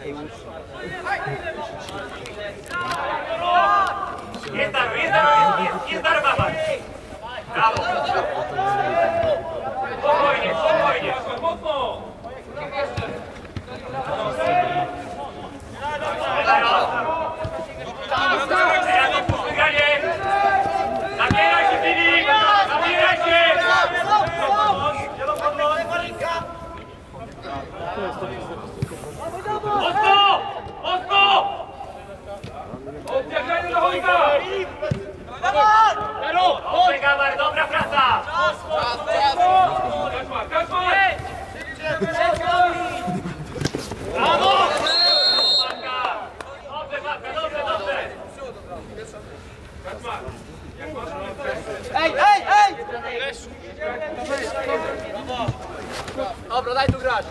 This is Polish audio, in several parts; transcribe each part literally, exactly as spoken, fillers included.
Jest dar, jest dar, jest, jest dar, baba. Brawo. Spokojnie, spokojnie. Mocno. Zabieraj się, Filip! Zabieraj się! Mocno! Mocno! Odciągaj do Holika! Dobrze, Gabar, dobra praca! Kaczmar, Kaczmar! Brawo! Dobrze, Marka, dobrze, dobrze! Kaczmar! Ej, ej, ej! Dobra, daj tu grać.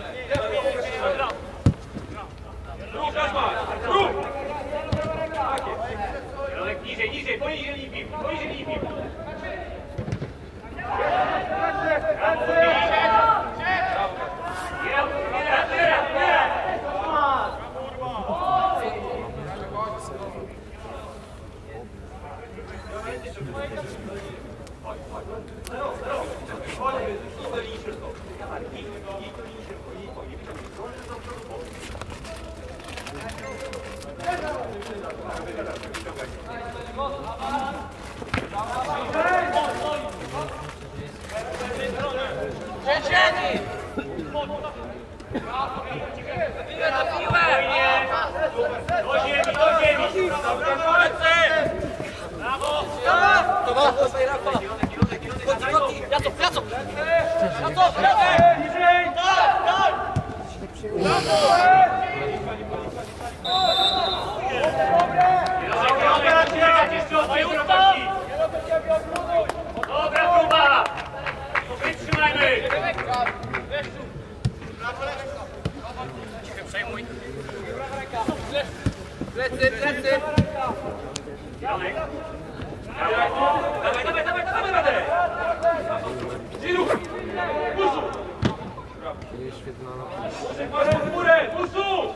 Rób, Kaczmar! Rób! Kierunek niżej, niżej, poniżej linii piłki, poniżej linii piłki. Dobra próba! Wytrzymajmy! Przejmuj. Plecy, plecy. Dawaj, dawaj, dawaj, dawaj, dawaj radę! Zilu! Pusu! W górę! Pusu!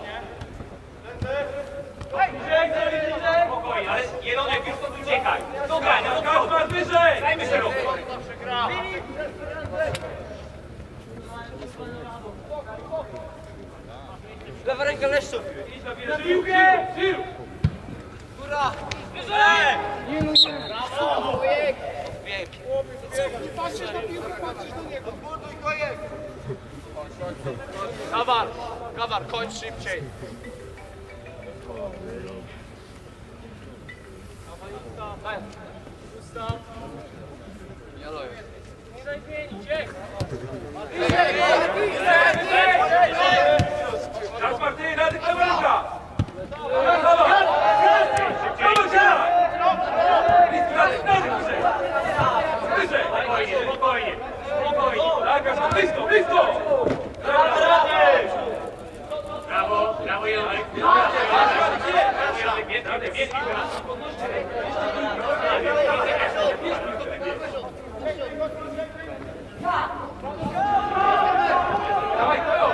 Spokojnie, ale Jelonek już stąd uciekaj! Do grania, do grania! Wyżej! Dajmy szeroko! Lewa ręka leszczu. Piłkę! Zilu! Góra! Wyżej! Brawo! Bieg! Patrzysz na piłkę, patrzysz do niego. Morduj go jest. Kawar! Kawar, kończ szybciej! Ja loję. Czas Martyny, rady kamerka! Dawaj! Wyżej! Spokojnie, spokojnie! Spokojnie! Tak, blisko, blisko! Brawo, brawo Jelonek! Brawo Jelonek, jest, jest, jest! Dawaj, Kojo!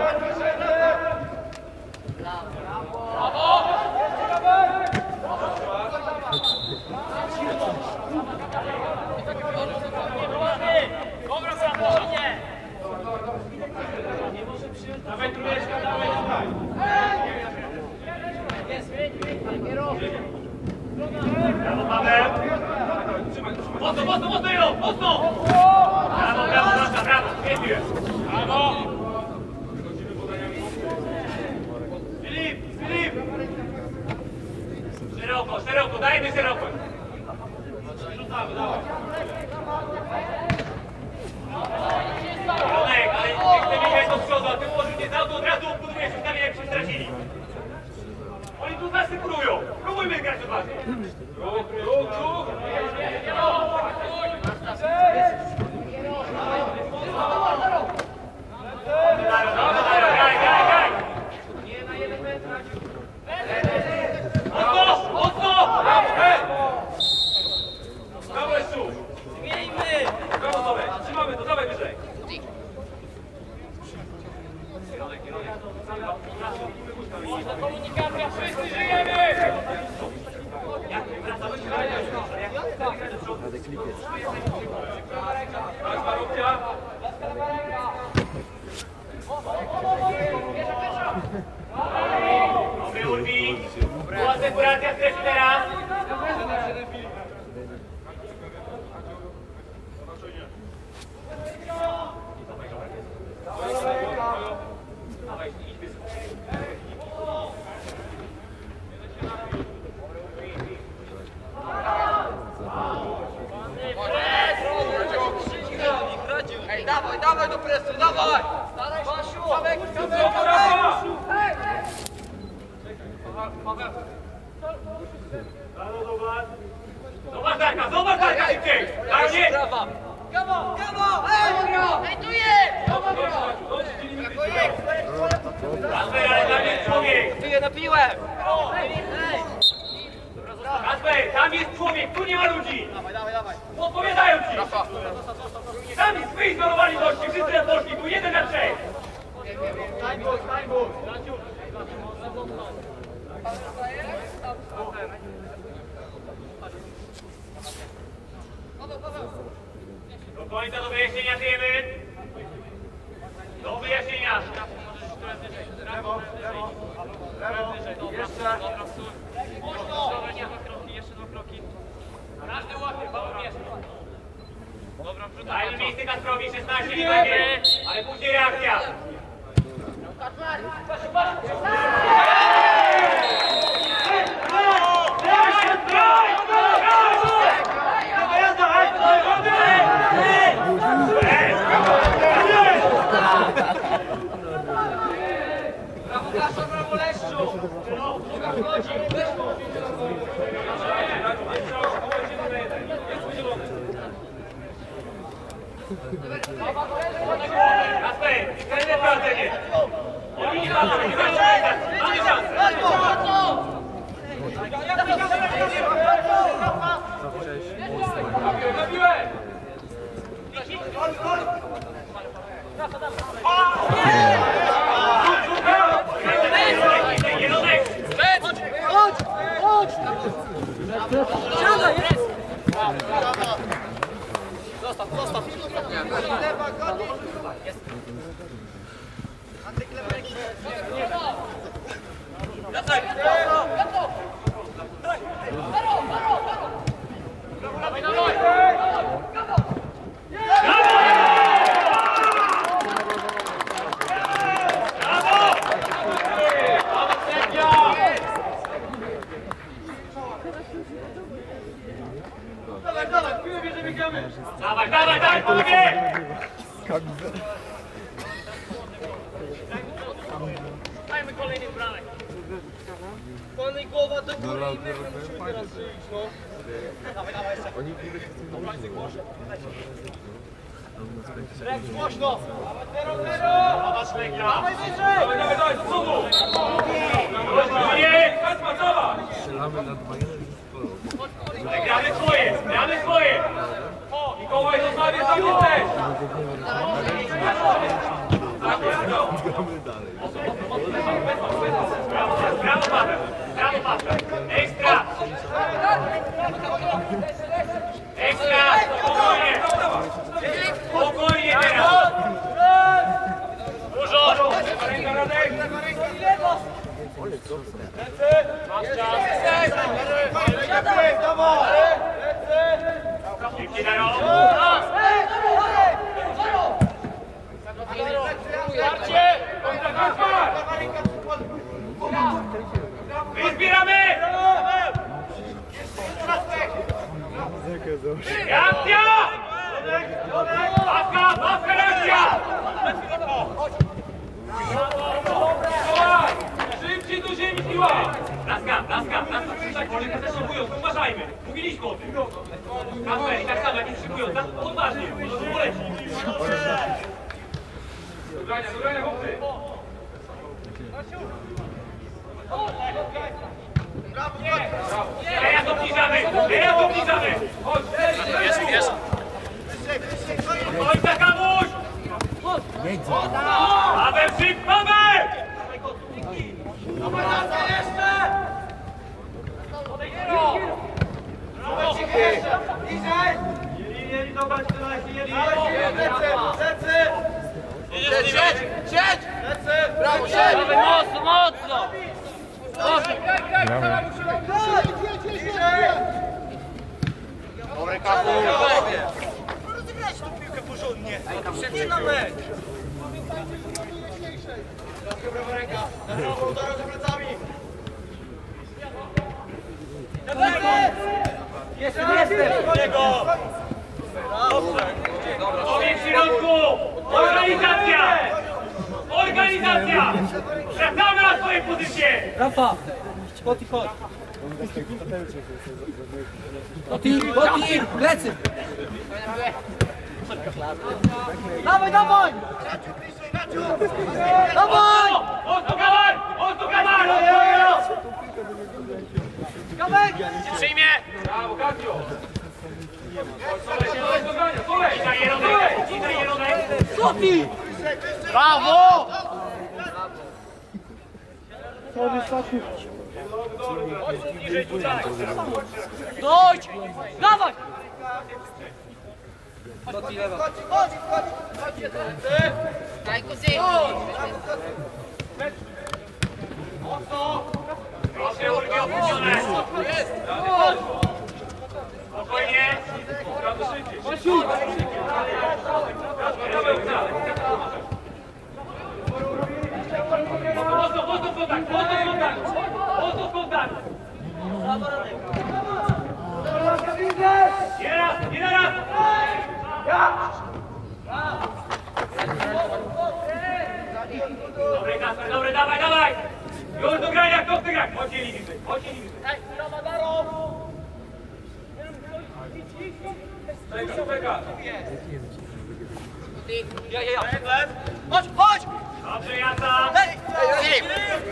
Dobra, spokojnie! Dawaj, trójeczka, dawaj, dawaj! Brawo, Paweł! Mocno, mocno, mocno, Jelo! Mocno! Brawo, brawo, Sasza, brawo! Świetnie! Brawo! Filip, Filip! Szeroko, szeroko, dajmy szeroko! Rzucamy, dawaj! Jonek, ale nie chcemy jechać do przodu, a ty ułożył nie z auto, od razu budujesz ustawienie, jak się stracili. Oni tu nas sypurują. Próbujmy grać odważnie. Ruch, ruch, ruch. Graj, graj, graj. Mocno, mocno. Brawo, Leszczu. Brawo, Tomek. Trzymamy to, dawaj wyżej. Kierunek, kierunek. Kasper, ale tam jest człowiek! Ty je napiłem! Kasper, tam jest człowiek, tu nie ma ludzi! Odpowiadają ci! Sami swoi zmarowali gości, wszyscy na poszli, tu jeden na trzech! Do końca do wyjaśnienia wiemy. Do wyjaśnienia. Lewo, lewo, lewo, jeszcze. Jeszcze dwa kroki, jeszcze dwa kroki. Każdy łapie, Paweł jest. Dobra, dajmy miejsce Kasprowi, szesnaście, nie będzie, ale później reakcja. Brawo Kasza, brawo Leszczu! Kasper, wtedy prowadzenie. Oni nie ma, nie ma szansę. Mamy szansę. Dawaj, dawaj, dawaj, panowie! Dajmy kolejny bramek. Wolnej głowa do góry i my musimy teraz żyć, no. Dawaj, dawaj jeszcze. Rek, głośno! Dawać Leka! Dawaj, dawaj, dawaj, do przodu! Nie! Strzelamy na dwa jeden. Gramy swoje, gramy swoje! Mikołaj, zostawię tam jesteś! Gramy dalej. Brawo Paweł, brawo Paweł! Ekstra! Ekstra! Spokojnie! Spokojnie teraz! Dużo! Masz czas! Szybciej Daro! Wyzbieramy! Reakcja! Bawka, bawka, reakcja! Szybciej do ziemi, siła! Laska, laska, laska, przyszak, może też szykują, uważajmy. Mówiliśmy o tym. Kasper, i tak samo, jak nie szykują, tak odważnie, może to poleci. Dobrania, dobrania, chłopcy! Teraz obniżamy, teraz obniżamy! Chodź, jest, jest! Chodź za kamuś! Paweł, szyb, Paweł! Brawo, siedź! Mocno, mocno! Dobry kapu! Rozegrać tą piłkę porządnie! Szybciej na mecz! Dobra ręka! Na drugą, udarą za plecami! Jestem, jestem! Niego! Ogień w środku! Organizacja! Organizacja! Wracamy na swoje pozycje! Rafa! Chodź, chodź! Poti, poti! Plecy! Dawaj, dawaj! Dawaj! Mocno, Mocno Kamar! Kamek! Przyjmie! Brawo, Kazio! Cisaj Jeronek! Cisaj Jeronek! Sofi! Brawo! Chodź tu bliżej tutaj! Dojdź! Dawaj! Chodź, chodź, chodź! Daj kusy! Mocno! Proszę, ulgi opóźnione! Spokojnie! Mocno, mocno kontakt! Mocno kontakt! Mocno kontakt! Nie raz, nie raz! Dobre, Kasper, dobre, dawaj, dawaj! Już do grania, kto chce grać? Chodź, nie liczy, chodź, nie liczy. Ej, Ramadaro! Czeka, czeka. Ja, ja, ja. Chodź, chodź! Dobrze, Jasa! Ej, Filip!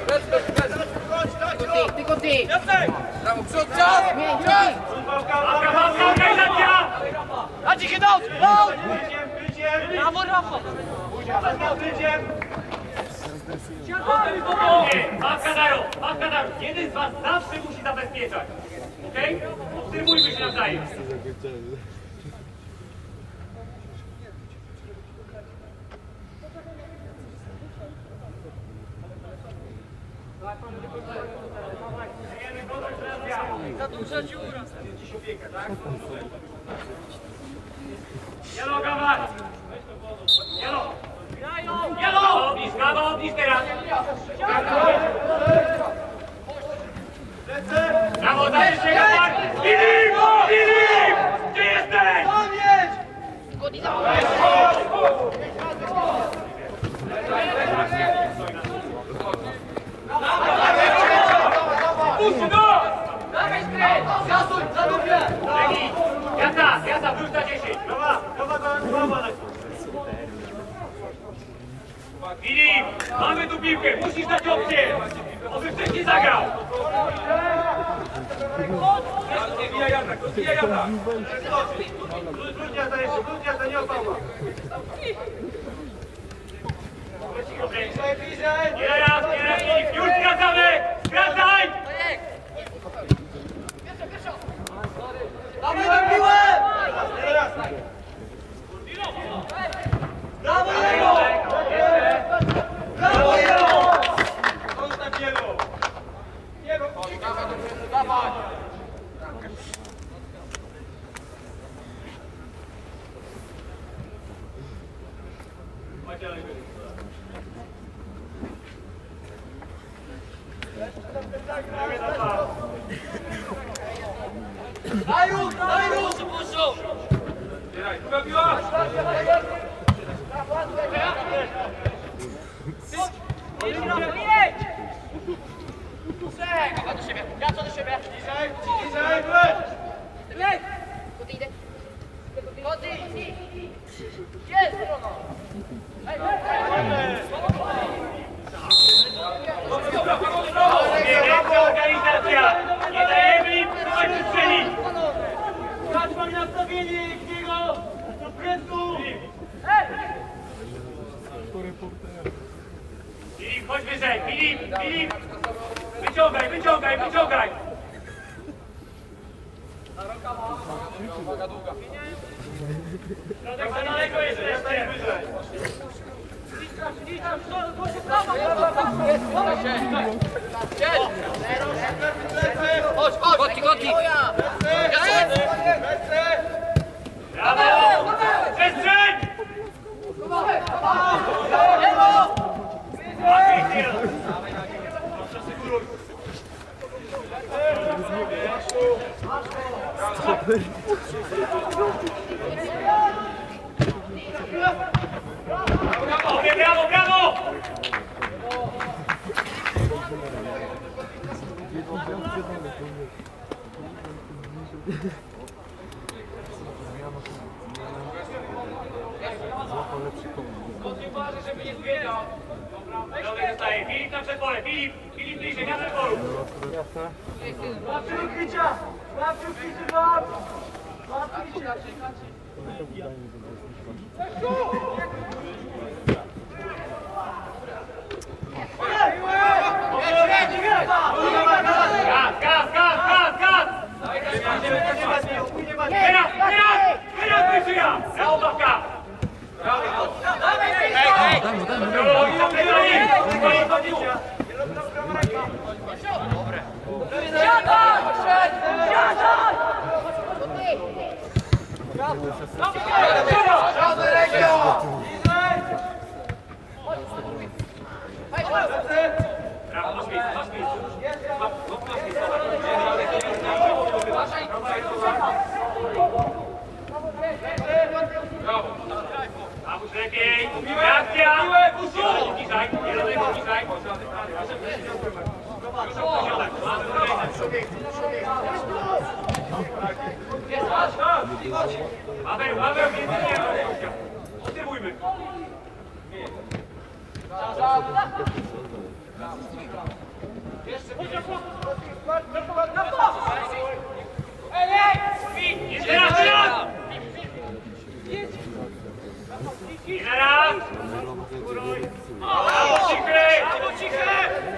Tylko ty! Jacek! Brawo, przód, czas! Czas! Walka, walka, organizacja! Dajcie się dać! Dać! Brawo, Rafał! Nie, walka dają, walka dają. Jeden z was zawsze musi zabezpieczać. Okej? Okay? Obserwujmy się nawzajem. Za duża dziura! Jelo, Gawar! Jelo! Jelo! Obniż, Gawa, obniż teraz! Brawo, dajesz się, Gawar! Filip! Filip! Gdzie jesteś? Puść go! Zasuń, za dobrze! Legi! Jasa, Jasa, wróć na dziesięć! Brawa, brawa, brawa! Filip, mamy tu piłkę, musisz dać opcję! Oby wcześniej zagrał! Rozbija Jasa, rozbija Jasa! Wróć Jasa jeszcze, wróć Jasa, nie opała! Nie raz, nie raz, Filip, już skracamy! Skracaj! Dawaj na piłę! Brawo, Jero! Brawo, Jero! Kontakt Jelo! Dawaj! Daj ruch, daj ruch! Puszczą! Druga piła! Jedź, Rafał, jedź! Kawa do siebie, ja co do siebie? Dzisiaj, dzisiaj, leć! Leć! Koty idę. Koty! Jest! Wielka organizacja! Nie dajemy im próbować strzelić! Grać mam nastawienie jego do presu! Filip, chodź wyżej! Filip, Filip! Wyciągaj, wyciągaj, wyciągaj! Tak za daleko jest jeszcze! Chodź, chodź! Kotki, kotki! Brawo! Przestrzeń! Brawo, brawo, brawo! Uważaj, żeby nie zbiegał. Środek zostaje. Filip na przedpole. Filip, Filip bliżej, na przedpolu. Łap przykrycia! Łap przykrycia, łap! Łap przykrycia! Gaz, gaz, gaz, gaz, gaz! Teraz, teraz! Teraz wyżyja! Na obawka! Biologii zapytanie! Koniec podzicia! Brawo, masz miejsce, masz miejsce. Masz Brawo. A już lepiej. Reakcja. Jeden bliżej. Jeden bliżej. Paweł, Paweł, między nimi. Obserwujmy. Jeszcze raz, teraz! I na raz! Brawo, cichy! Brawo, cichy!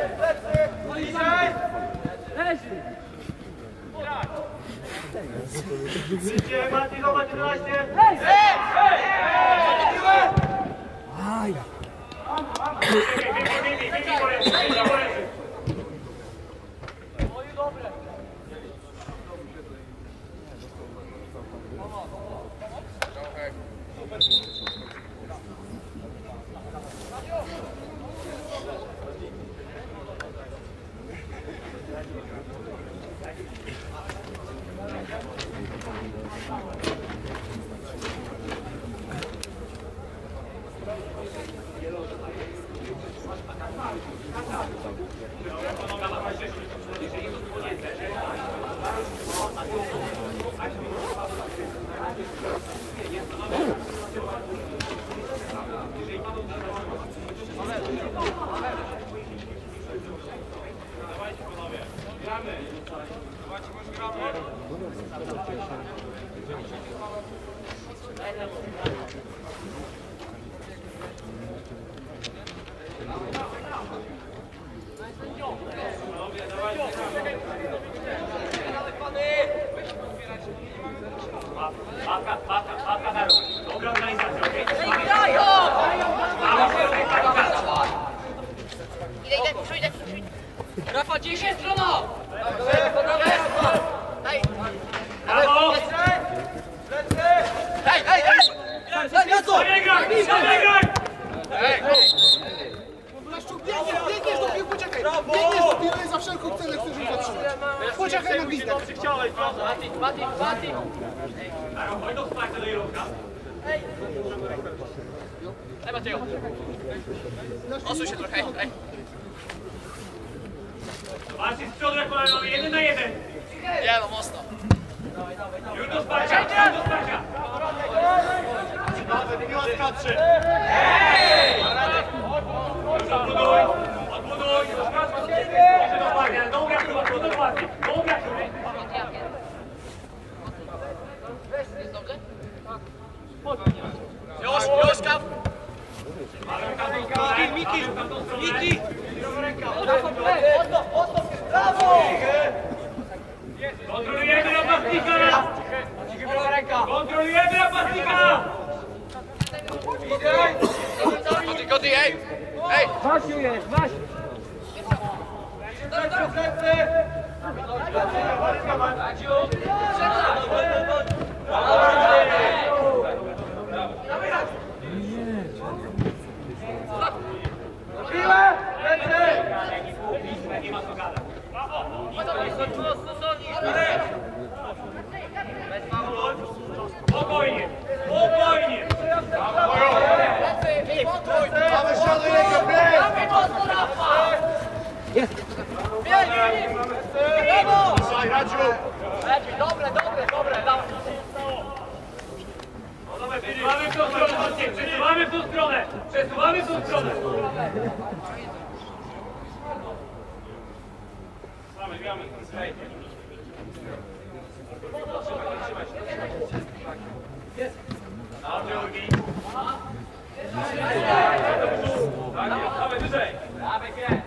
Idzie Mati, zobacz, jedenaście! Hej! Hej! Hej! Wyjmij, wyjmij, wyjmij po ręce, wyjmij po ręce! Matka, matka, matka na ruch. Dobra organizacja, okej? Idę, idę, puszuj, idę, puszuj. Rafa, dziesięć strona! Daj. Brawo! Hej, hej, hej! Zabiegaj! Zabiegaj! Leszczu, biegniesz, biegniesz do piłki, poczekaj! Biegniesz do piłki, za wszelką cenę chcesz ją zatrzymać. Poczekaj na gwizdek. Mati, Mati, Mati! Chodź do wsparcia do Jerotka. Daj Mateo! Osuń się trochę, hej! Zobaczcie z przodu, jak mamy jeden na jeden. Nie, no mocno! Już do wsparcia, już do wsparcia. Już odbuduj, odbuduj. Jeszcze do wsparcia, do wiatru, do wsparcia, do wiatru. Jest dobrze? Już, już, kap! Miki, Miki! Kontrolujemy napastnika! Kontrolujemy napastnika! Kody, kody, ej! Ej! Wasiu jest, Wasiu! Nie ma co gadać. Spokojnie, spokojnie! Mamy ścianę jego, bieg! Dobre, dobre, dobre! Przesuwamy w tą stronę, przesuwamy w tą stronę! Przesuwamy w tą stronę! Stawiamy. Hej. Trzymaj, trzymaj. Na drugi. Tak jest, dawaj wyżej. Dawaj, wie.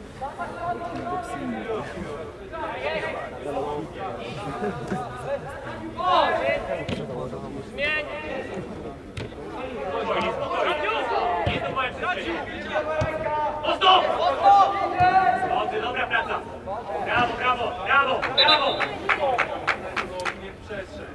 Zmień! Spokojnie, spokojnie. Nie to moje przestrzenie. Ostro! Dobrze, dobra praca. Brawo, brawo, brawo, brawo. Nie przestrzeń.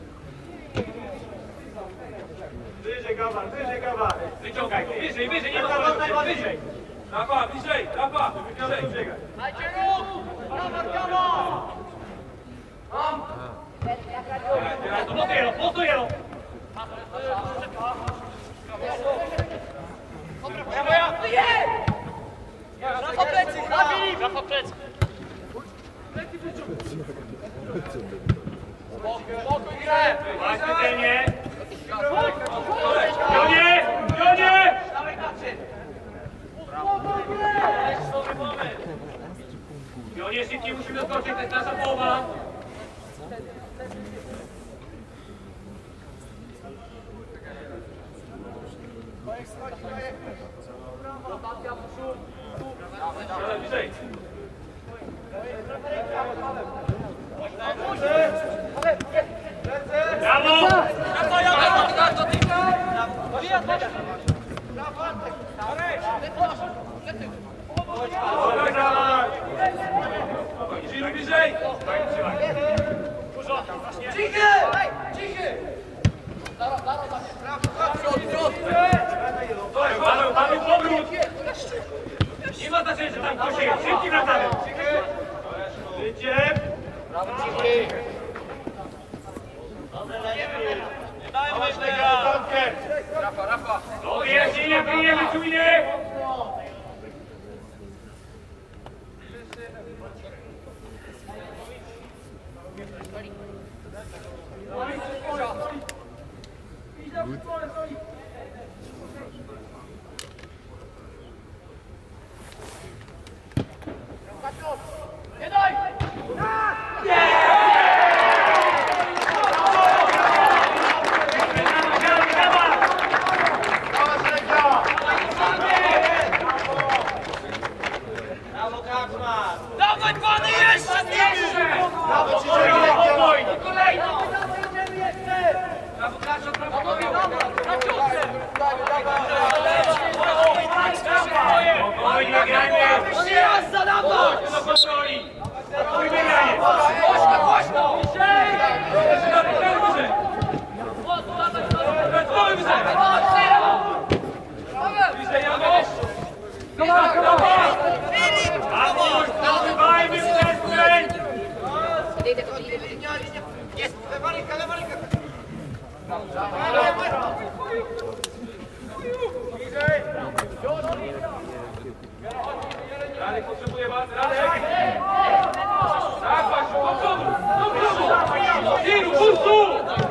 Wyżej, Gawar, wyżej, Gawar. Wyciągaj go, wyżej, wyżej, nie ma wyżej. Rafa, bliżej, Rafa, bliżej, bliżej. Dajcie ruch! Brawa, brawa! Mocno jelo, mocno jelo. Rafa plecy, Filip! Rafa plecy! Spokój, grę! Właśnie Denie. Jonie, Jonie. Jonie, szybciej musimy skoczyć, to jest nasza połowa. Bliżej. Brawo! Bliżej, bliżej! Cichy! Cichy! Paweł, Paweł, powrót! Nie ma znaczenia, że tam ktoś jest. Szybki wracamy. Życie! Dajmy Rafa, Rafa! No wyjaśnienia, wyjemy, czujnie! Dawaj pany jeszcze! Brawo, spokojnie! Kolejny! Brawo, Kasia, brawo, Spokojnie, grajmy! no nie raz za dawno! Do kontroli! Spokojnie, granie! Głośno, głośno! Wyżej! Wyżej! Wyżej! Bliżej, Janusz! Brawo! Zdobywajmy przestrzeń! Idę, idę, idę. Jest! Lewa ręka, lewa ręka! Radek potrzebuje was, Radek! Tak, Basiu, do przodu! Do przodu! Iru, pustu!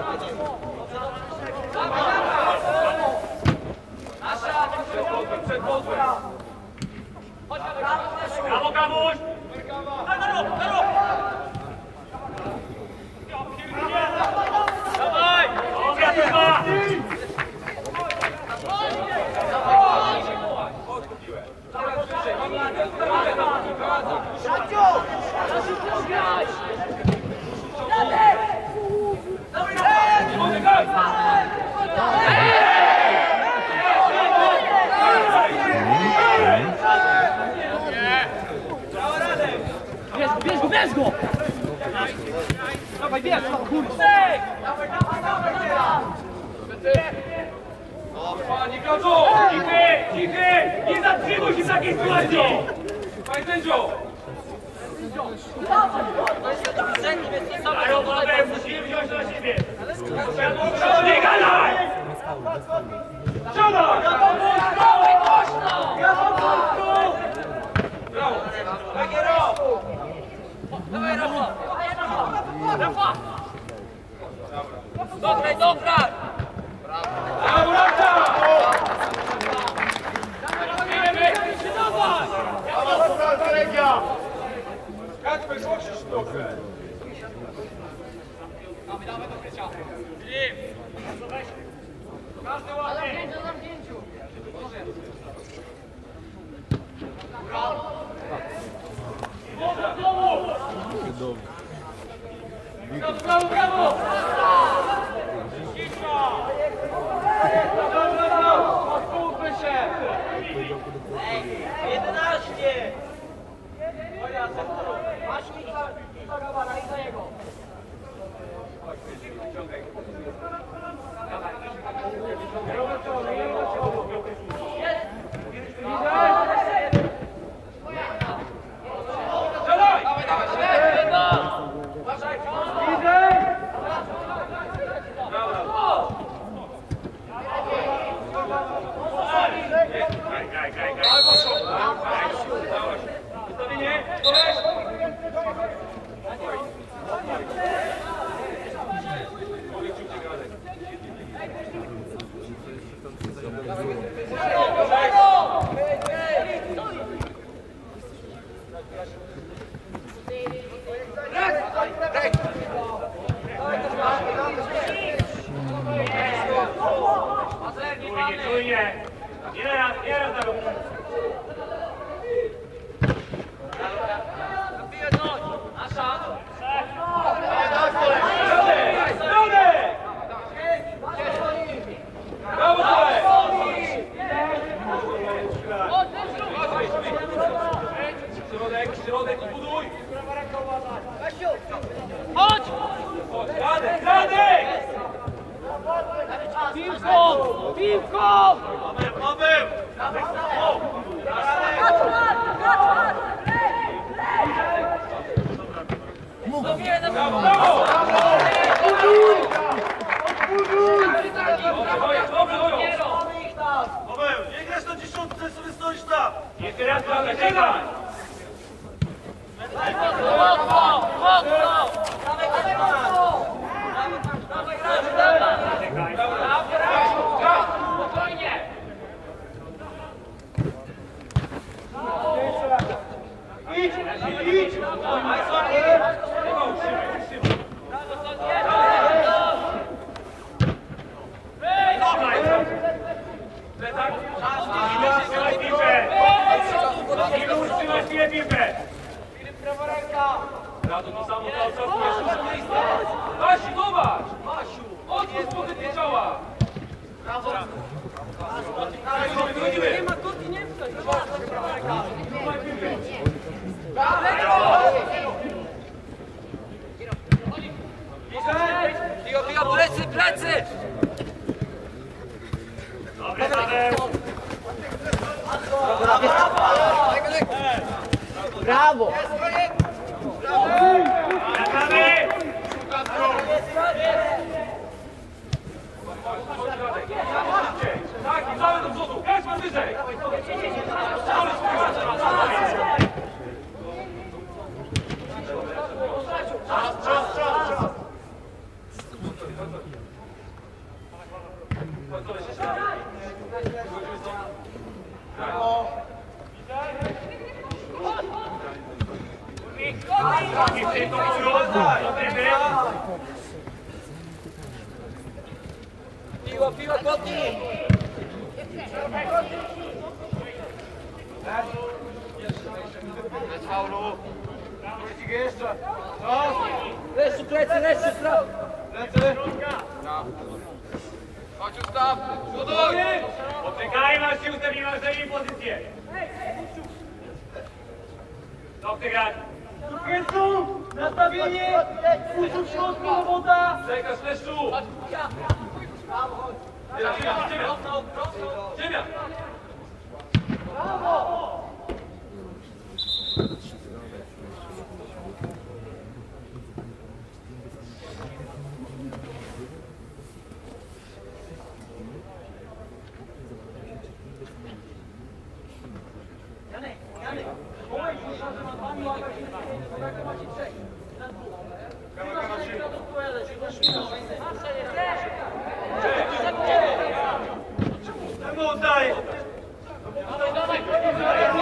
Przed posłem, przed posłem! Brawo, Kamuś! Dawaj! Dobra, to dwa! Bierz go, bierz go! Dawaj, bierz! Panie Kazu! Cichy! Cichy! Nie zatrzymuj się w takiej sytuacji! Panie sędzio! Dają Paweł, musimy wziąć na siebie! Nie gadaj! Siadaj! Dawaj, głośno! Brawo! Takiero! Dawaj, Rafa! Rafa! Dograj, dograj! Brawo, Rafta! Dawaj! Kacper, Każdy ładnie. Zamknięciu, zamknięciu. Brawo, brawo! Skupmy się! jedenaście! Moja sektora! Masz i za, i za Gabara, i za jego. Strzelaj! Graj, graj, graj, graj. Ustawienie, koleś! Czujnie, czujnie. Nie raz, nie raz na ruch. Brawo, kolej! Środek, środek i buduj! Chodź! Chodź, Radek, Radek! Piłką! Piłką! Paweł, Paweł! Radek, o! Brawo, brawo! Dobrze, dobrze, dobrze! Paweł, nie grasz na dziesiątce, sobie stoisz tam. Jeszcze raz, Radek, czekaj! Mocno! Mocno! Spokojnie! Idź, idź. Plecak! Ilu utrzymać piłkę! Ilu utrzymać piłkę! Prawa ręka! Rado to samo cały czas jeszcze na miejsce! Wasiu, zobacz! Wasiu! Odwróć pozycję ciała! Brawo! Wychodzimy! Nie ma kurki, nie wstać! Bigo, bigo, plecy, plecy! Dobry, Paweł! Brawo! Wracamy! Tak, i cały do przodu! Grać pan wyżej! Czas, czas, czas, czas. I w tym to Piła, piła, kopnij! Bez faulu. Wrócik jeszcze. Czas. Leszczu, plecy, leszczu, prawo! Lecę. Chodź, ustaw! Poczekajmy, aż się ustawimy, aż zajmij pozycję. Co chce grać? Kręcu! Nastawienie! Użył w środku, woda! Czekasz, Leszczu! Ziemia, ziemia, ziemia! Ziemia! Temu oddaję.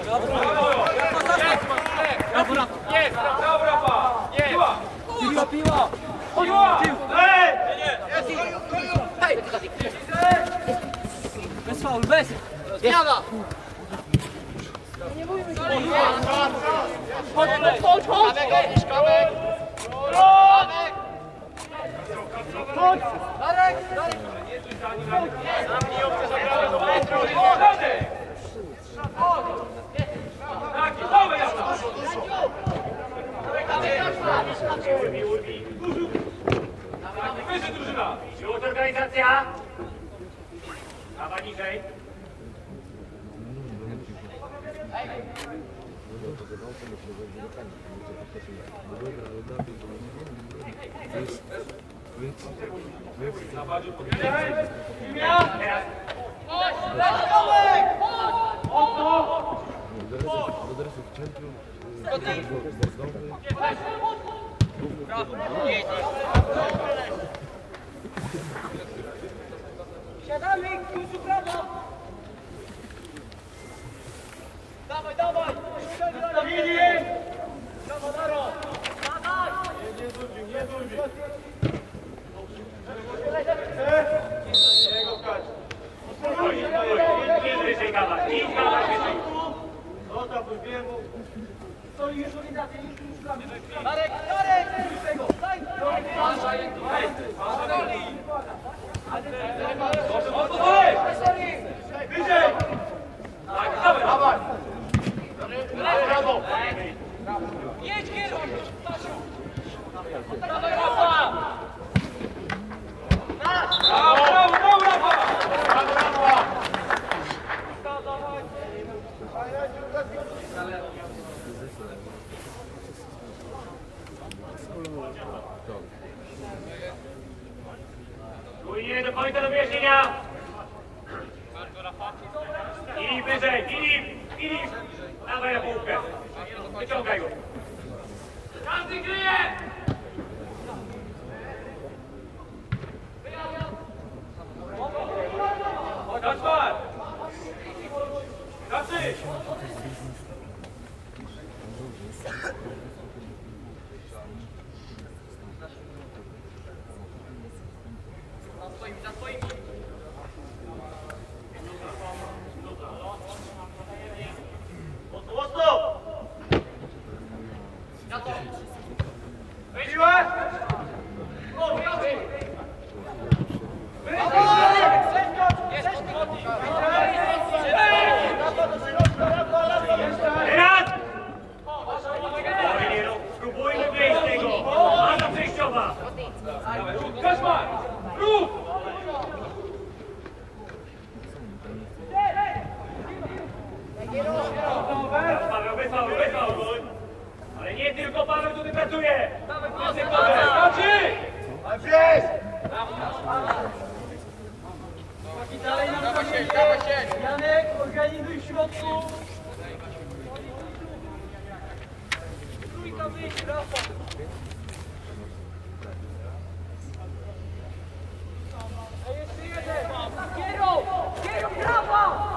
Jest! Brawo, Rafa! Jest! Piła, piła! Piła! Ej! Bez faul, bez! Zmiana! Chodź, chodź, chodź! Chodź! Darek! Darek! Tak, dawaj, Rafa! Wyżej drużyna! Siłowcz organizacja! Prawa niżej. Zawadził podjęcie. Teraz. Siadamy, Kusiu, prawo! Dawaj, dawaj! Stawili! Brawo, Daro! Dawaj! Spokojnie, spokojnie. Idź wyżej, Gawar. Idź, Gawar, wyżej. Darek, Darek! Tego, daj! Mocno dalej! Wyżej! Tak, dawaj, dawaj! Brawo! Jedź, kieruj! Dawaj, Rafa! Brawo, brawo, brawo, Rafa! Spójnie do końca do wyjaśnienia. Filip wyżej, Filip, Filip. Dawaj na półkę. Wyciągaj go. Każdy kryje! Kaczmar! Kaczy! Za swoimi, za swoimi. Mocno, mocno! Wyjdziła! O, wyjdziła! Teraz! Spokojnie, spróbujmy wyjść z tego! Faza przejściowa! Kaczmar! Rób! Paweł, bez Paweł, bez Paweł! Ale nie tylko Paweł tutaj pracuje! Więcej Paweł! Skoczy! Dalej nam zamienię. Janek, organizuj w środku. Trójka wyjść, Rafa. A jeszcze jeden. Kieruj! Kieruj, Rafa!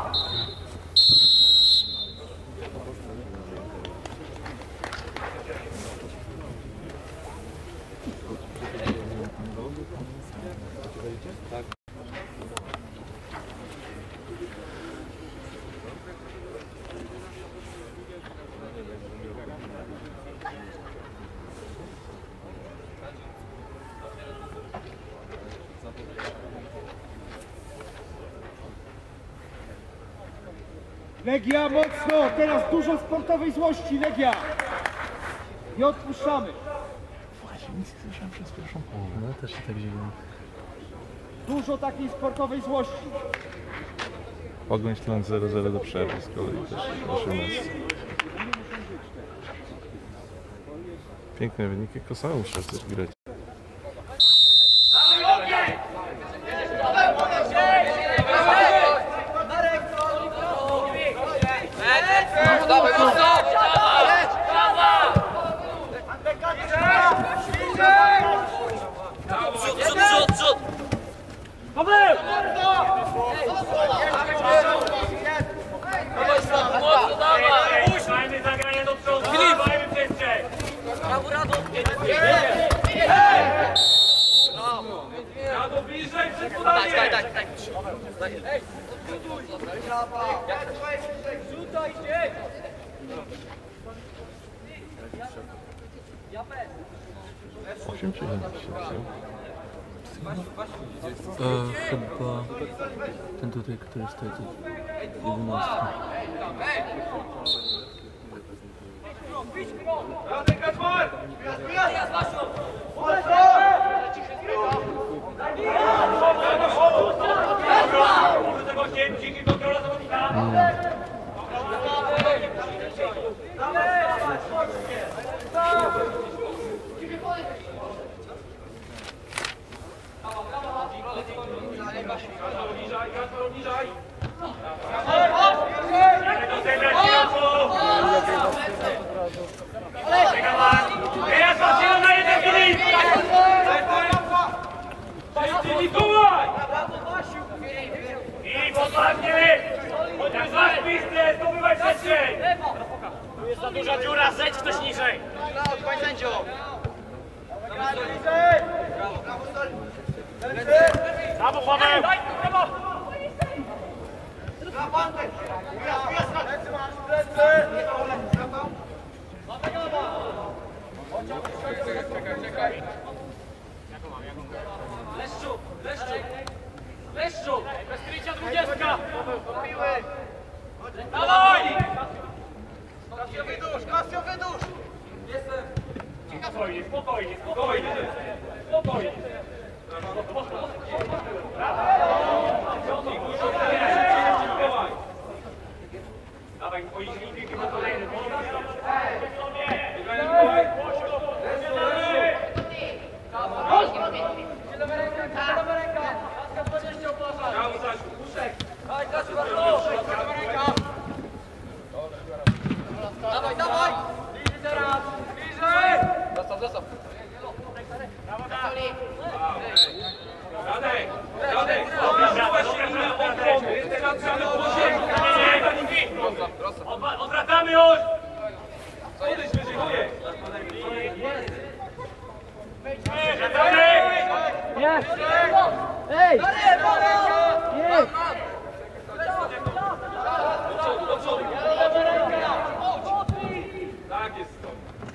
Legia mocno, teraz dużo sportowej złości, Legia. Nie odpuszczamy. Właśnie nic nie słyszałem przez pierwszą połowę. No też się tak dziwiłem. Dużo takiej sportowej złości. Pogoń Śląsk zero zero do przerwy z kolei też proszę nas. Piękne wyniki, Kosowa musiał coś grać. Dawaj, mocno! Przód, przód, przód, przód! Paweł! Dawaj, mocno, dawaj! osiem czy jedenaście? E, chyba ten tutaj, który stoi, to jedenastka. Dzięki kontrola zawodnika. Teraz patrzcie na jeden Filip! Mikołaj! I podpadnie! Jak masz biznes, zdobywaj przestrzeń! Tu jest za duża dziura, zejdź ktoś niżej! Panie sędzio! Brawo, Paweł! Leszczu! Leszczu! Leszczu! Bez krycia dwudziestka! Dawaj! Kasio wydusz! Kasio wydusz! Spokojnie, spokojnie, spokojnie! Spokojnie! Dawaj, twoje silniki na kolejny. Dawaj, dawaj! Zostaw, zostaw! Radek! Radek! Odwracamy już! Odejdź wyżej, Wracamy! Ej! Jest! Tak jest to.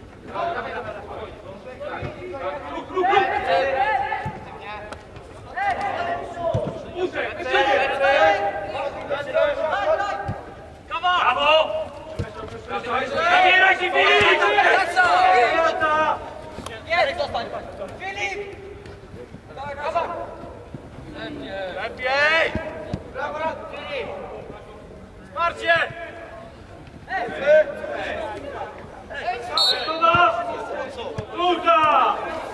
Kruk, kruk, kruk! Puszczę, brawo! Zabieraj się, Filip! Jest! Zostań! Filip! Lepiej! Brawo, brawo! Filip! Wsparcie! Studa! Studa!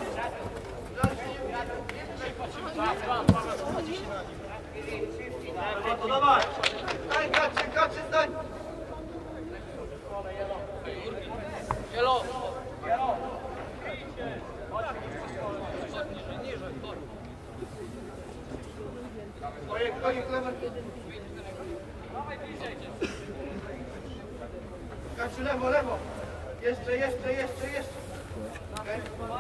To dawaj! Stań, Kaczy, Kaczy, stań! Wielo! Koniec, koniec, lewo! Kaczy, lewo, lewo! Jeszcze, jeszcze, jeszcze, jeszcze! Okay.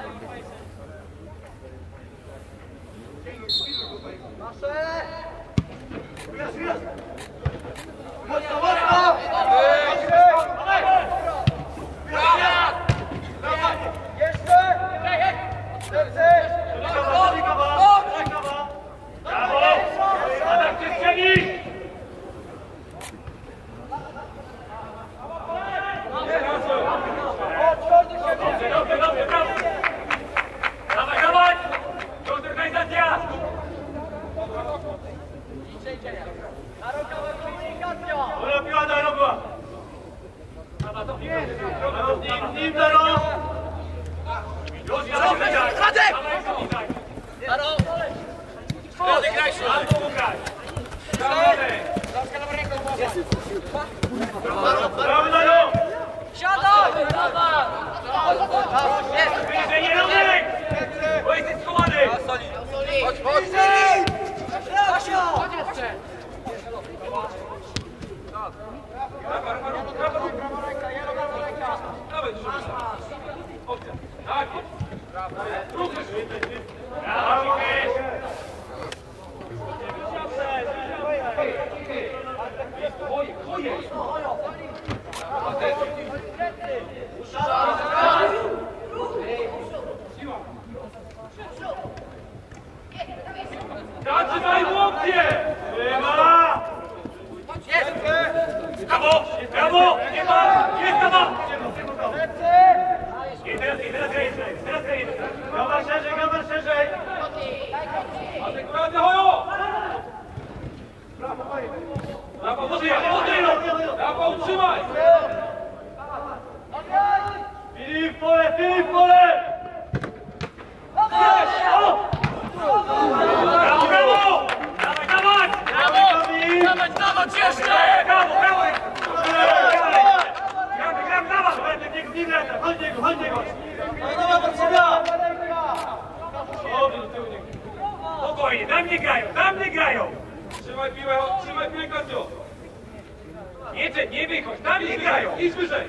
Nasze! Wyjazd, wyjazd! Mocno, mocno! Jeszcze! Lepszy! Brawo! Adam Krzyszczewicz! Dobrze, dobrze, dobrze, brawo! Dawaj, dawaj! Kontrorganizacja! Dobra piła, dobra piła! Nim do rąk! Już, Radek! Radek, graj się! Albo Łukasz! Brawo, Daniel! Siadaj! Wyżej, nie Radek! Bo jesteś schowany! Chodź, chodź! Kasia! Chodź jeszcze! Dawaj, dużo wyżej! Tak jest! Brawo, Łukasz! Brawo! Nie ma! Jest tam! I teraz, i teraz grajesz, teraz grajesz. Gawar szerzej, gawar szerzej! Brawo, może ja, może ja! Brawo, utrzymaj! Filip, pole, Filip, pole! Brawo, brawo! Dawaj, dawaj! Dawać, dawać jeszcze! Brawo, brawo! Gramy, gramy, dawaj! Nie graj, chodź niego, chodź niego! Dawaj, Marcina! Spokojnie, tam nie grają, tam nie grają! Trzymaj piłę, trzymaj piłę, Kasiu! Nie, nie wychodź, tam nie grają! Idź wyżej!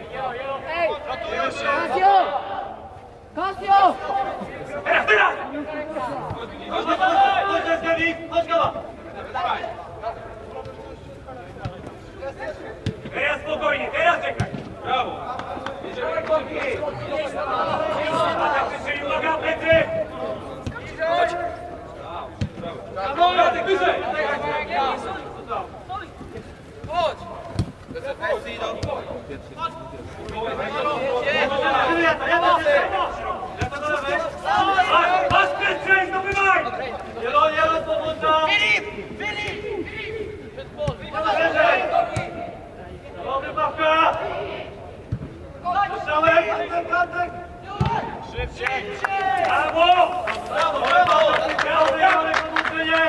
Kasio! Kasio! Teraz, teraz! Chodź, chodź, chodź, chodź, Gawik, chodź, Gawa! Teraz spokojnie, teraz czekaj! Brawo! Atak przestrzeli, uwaga, plecy! Radek, wyżej! Masz, masz przestrzeń, zdobywaj! Jelo, jelo, powódca! Filip! Filip! Szerzej! Dobry, Pawka! Strzałek! Kantek! Brawo! Brawo, brawo! Brawo, brawo, powódzenie!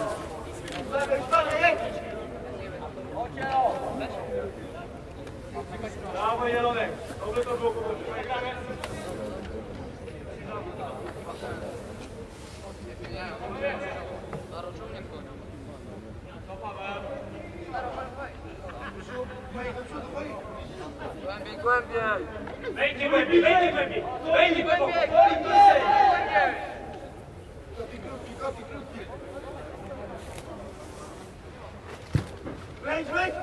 Brawo, Jelonek! Dobry to było, powódzenie! Wejdźcie głębiej, wejdźcie głębiej! Wejdźcie głębiej! Wejdź, wejdź!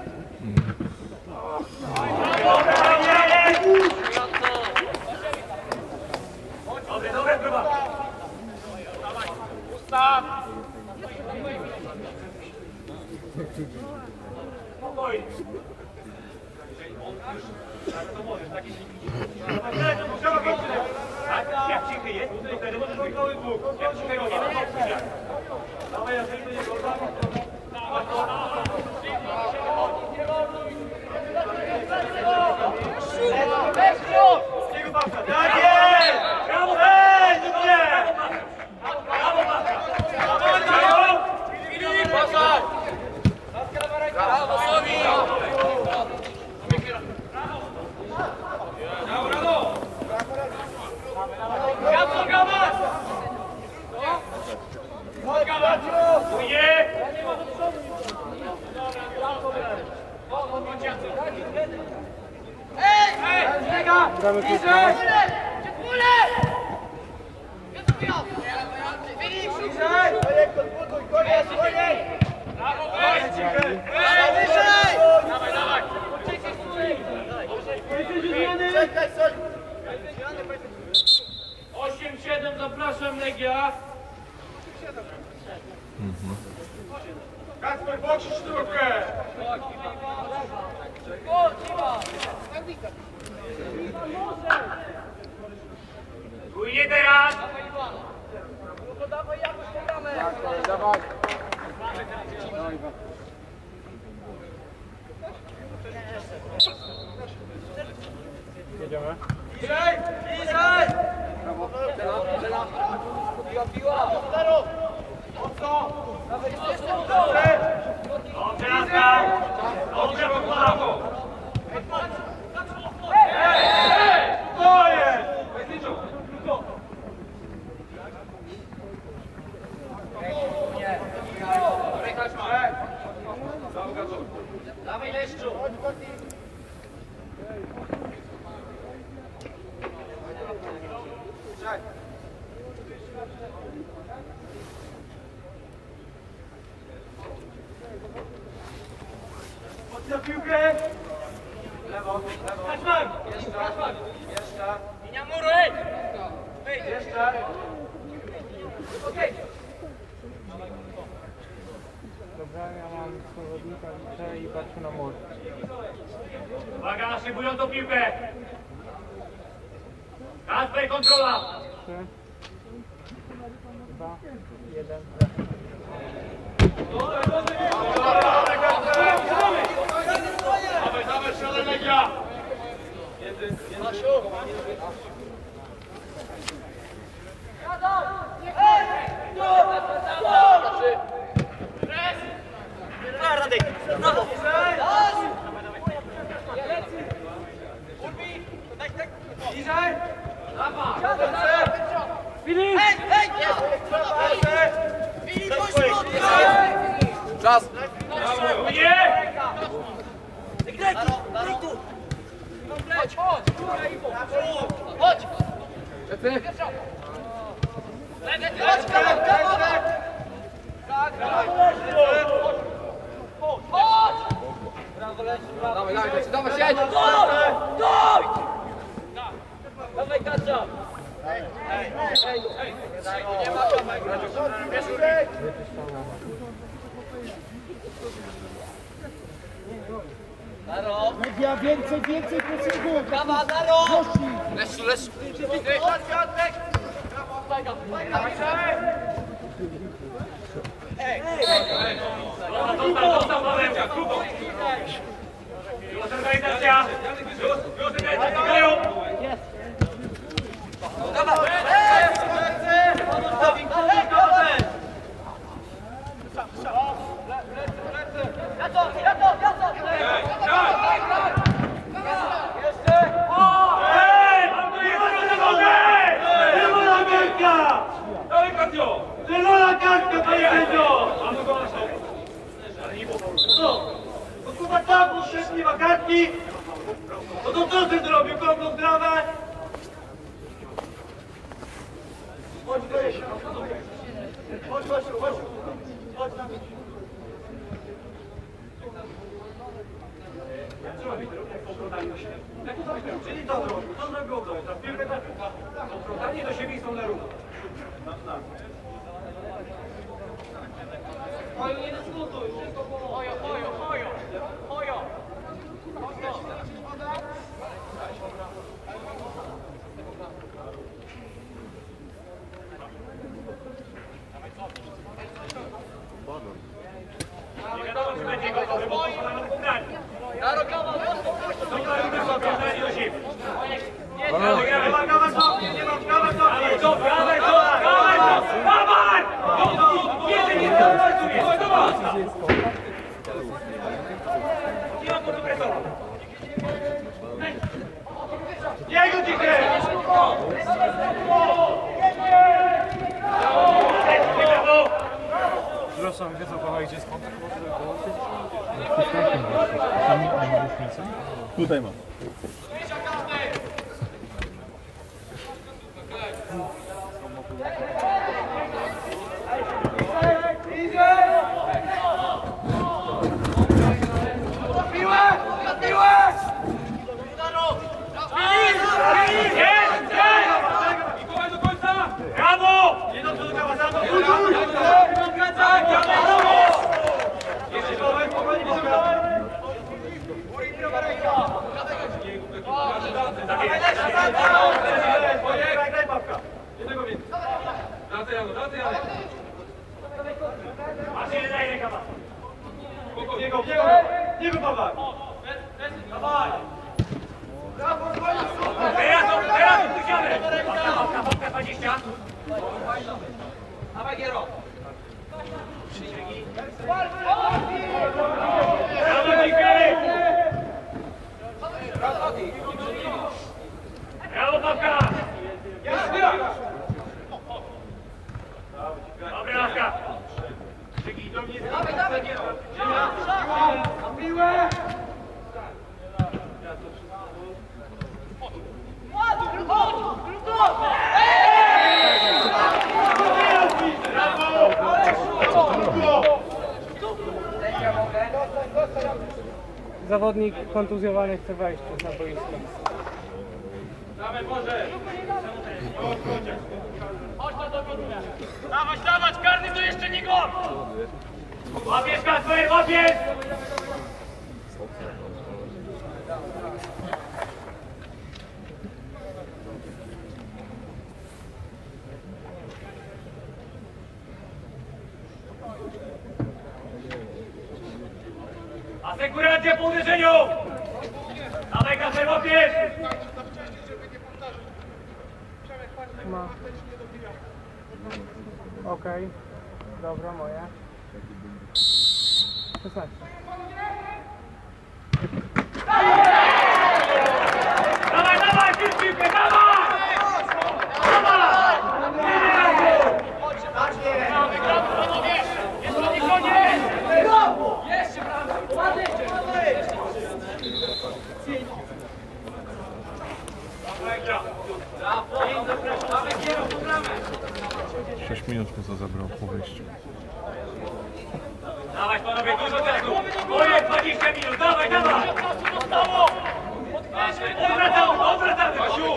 Dobre, dobre, próba! Ustaw! Spokojnie! Tak? Jak cichy jest, to wtedy możesz być cały dwóch. Jak cichego nie ma, to przyjdzie. Dawaj, ja sobie nie go Tak jest! Brawo! Ej, nie mnie! Brawo, Macha! Filip, uważaj! Brawo, Sowi! Brawo, Rado! Brawo, Gawar! Uje! Ej! Ej! Niżej! Filip, niżej! Koniec, koniec! Brawo, Ej, weź! cichej! Wyżej! Dawaj, dawaj! Czekaj, Soń! osiem siedem, zapraszam, Legia! Kacper, boksisz sztukę! Uje teraz! Niżej! Niżej! Dobrze, Laska! Dobrze, brawo! Stoję! Dawaj, Leszczu! Odda piłkę! Lewo, lewo. Kaczmar! Jeszcze, jeszcze, Linia muru, ej! jeszcze. Okej! Dobra, ja mam przewodnika, liczę i patrzę na mur. Uwaga na szybującą piłkę. Kasper, kontrola. Dawaj, dawaj, środek Legia! Czas! Nie! Dawaj, dawaj, dawaj, siedź! Dawaj, Kasia! Legia, więcej, więcej pressingów! Brawa, Daro! Leszczu, Leszczu! Został, został, Pawełka, grubo. Już organizacja. Już, już organizacja, biegają. Ej, mam tu jedną na nogę! Zielona kartka! Dawaj, Kasio! Zielona kartka, panie sędzio! Mam tu go na szok. Ale nie było. No, no kurwa tam, bo szef nie ma kartki. No to co ty zrobił? Kogo zdrawę? Chodź, weź. Chodź, chodź, chodź. Chodź na mnie. Co robi obronie do siebie? Jak to zrobił? Czyli to zrobił. Co zrobił obronie? Ta piłkę tak. Obronie do siebie i są na równo. Ojo, nie dyskutuj, wszystko było. Ojo, ojo, ojo, ojo. Nie wiadomo, czy będzie gotowy, bo to na pobranie. Daro, kawa, Dobra, już obrony do siebie. Nie ma kawa cofnie, nie ma kawa cofnie. Dawaj, dawaj, dawaj, dawaj! Jeden nie zauważył, dawaj! Nie ma kontrpresora. Jego dzikie! Przepraszam, wiedzą pana gdzie jest kontakt? Tutaj mam. Mikołaj do końca! Brawo! Nie do przodu, kawa, za to! Jeszcze głowę, powoli, powoli! Daj babka! Jednego więcej. Wracaj, Jano, wracaj, Janek. Masz jeden, daj rękawa! Spokojnie. Biego, biego! Biego, dawaj! Dawaj! Teraz, teraz upuściamy! Babka, babka, babka, dwadzieścia! Dawaj, Giero. Brawo, dziękuję! Brawo, babka! Dobra, Lawka! Krzyki, do mnie Dawaj, dawaj, Giero. na piłę! Zawodnik kontuzjowany chce wejść na boisko. Dawaj, Boże! Dawać, dawać, karny to jeszcze nie gol! Łapiesz, Kasper, łapiesz! Asekuracja po uderzeniu! Dawaj kasę, łapiesz! Ma. Okej. Dobra, moje. szesnaście. Dawaj, dawaj, ty piłkę, dawaj! Dawaj! Jest to nie koniec! Jeszcze brawo! sześć minut mu to zabrał po wyjściu. Dawaj panowie, dużo czasu! Koniec dwadzieścia minut, dawaj, dawaj! Odwracamy, odwracamy! Basiu!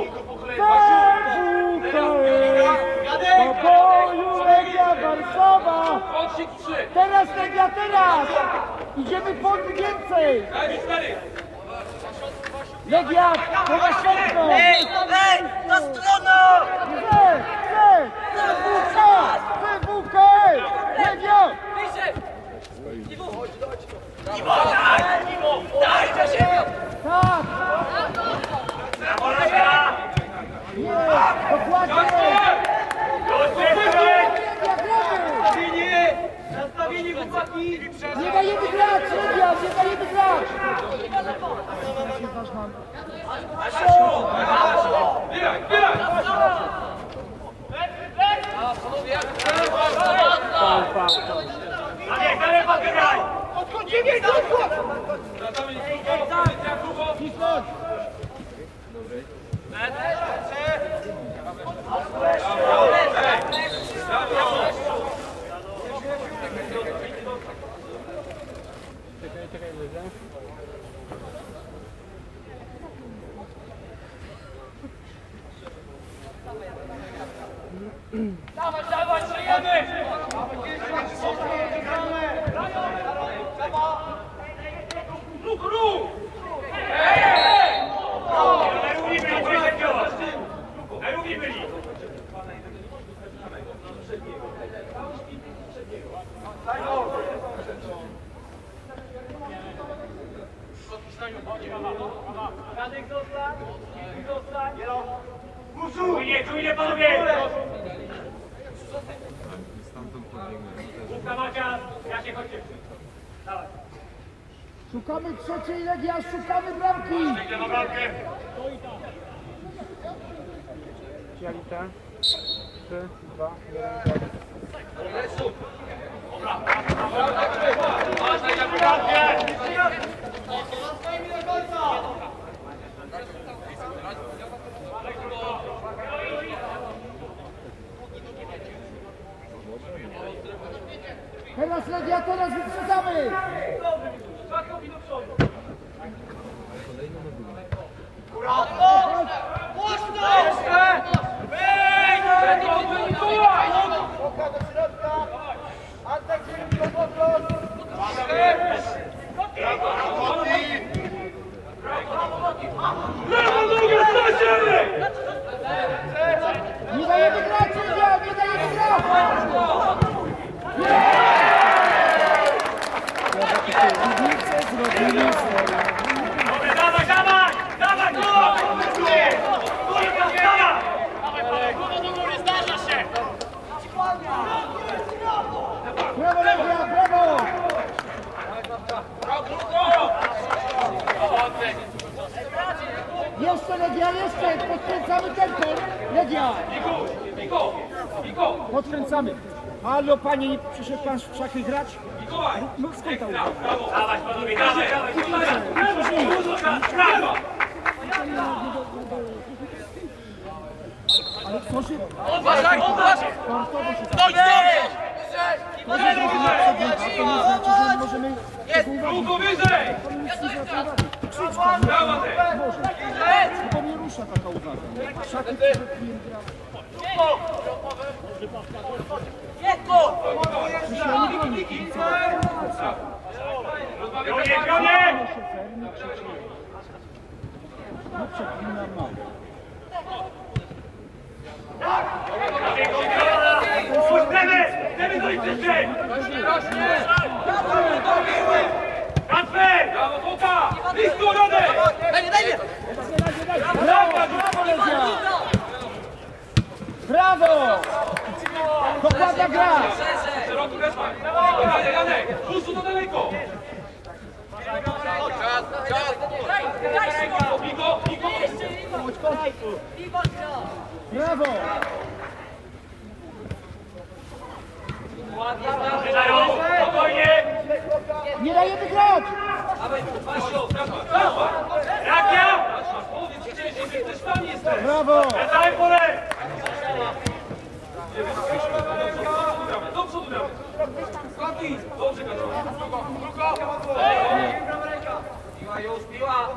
Do boju Legia Warszawa! Teraz Legia, teraz! Idziemy po więcej! Legia, po następną! Ej, ej, na stronę! Chcę, chcę! C W K! C W K! Legia! Dajcie się! Tak! Brawo, Legia! Nie! Dokładnie! Nastawieni chłopaki! Nie dajemy grać, Legia! Nie dajemy grać! Bieraj, bieraj! Dawaj, dawaj, pakę graj! Czekaj, czekaj, wyjdę. Dawaj, dawaj, żyjemy! Ruch, ruch! Ej, ej! Najrówniej byli, co się działać? Najrówniej byli! Radek zostań! Zostań! Czujnie, czujnie panowie! Łupka Macia, ja się chodźcie. Dawaj. Szukamy trzeciej Legia, szukamy bramki! Idę na bramkę. Jalita. trzy, dwa, jeden. Ważne, ja bramkę! Teraz Legia, teraz wyprzedzamy! Oka do środka. Antek do powrót. Lewa noga, Stasiek! Nie dajemy grać, Legia, nie dajemy grać! Dobra, dawaj, dawaj! Dawaj, głowa! Kurka, dawaj! Dawaj, głowa do góry, zdarza się! Brawo Legia, brawo! Jeszcze Legia, jeszcze! Podkręcamy tempo! Legia! Niko! Niko! Podkręcamy! Halo panie, nie przyszedł pan w szachy grać? Mikołaj! No skąd ta uwaga? Dawaj, panowie, dawaj, dawaj! Brawo! Ale tworzy... Uważaj, uważaj! Sportowo się Stoj, stoj! możemy... Ruchu wyżej! Krzycz pan, Brawo, ty! może. Bo mnie rusza taka uwaga. Szachy, które piłem gra... Przecież ja nie bronię kibica. Pionie, pionie! Chcemy do nich wyżej! Kacper! Brawo, Foka! Blisko, Radek! Dajcie, dajcie! Brawo! Dokładna gra! Szeroko weszła! Radek, Radek! Pustu to daleko! Niko, Niko! Brawo! Wydają! Spokojnie! Nie dajemy grać! Rakia! Powiedz wcześniej, że też tam jesteś! Brawo! Daj pole! Do przodu gramy! Skąd? Dobrze, Piła już, piła!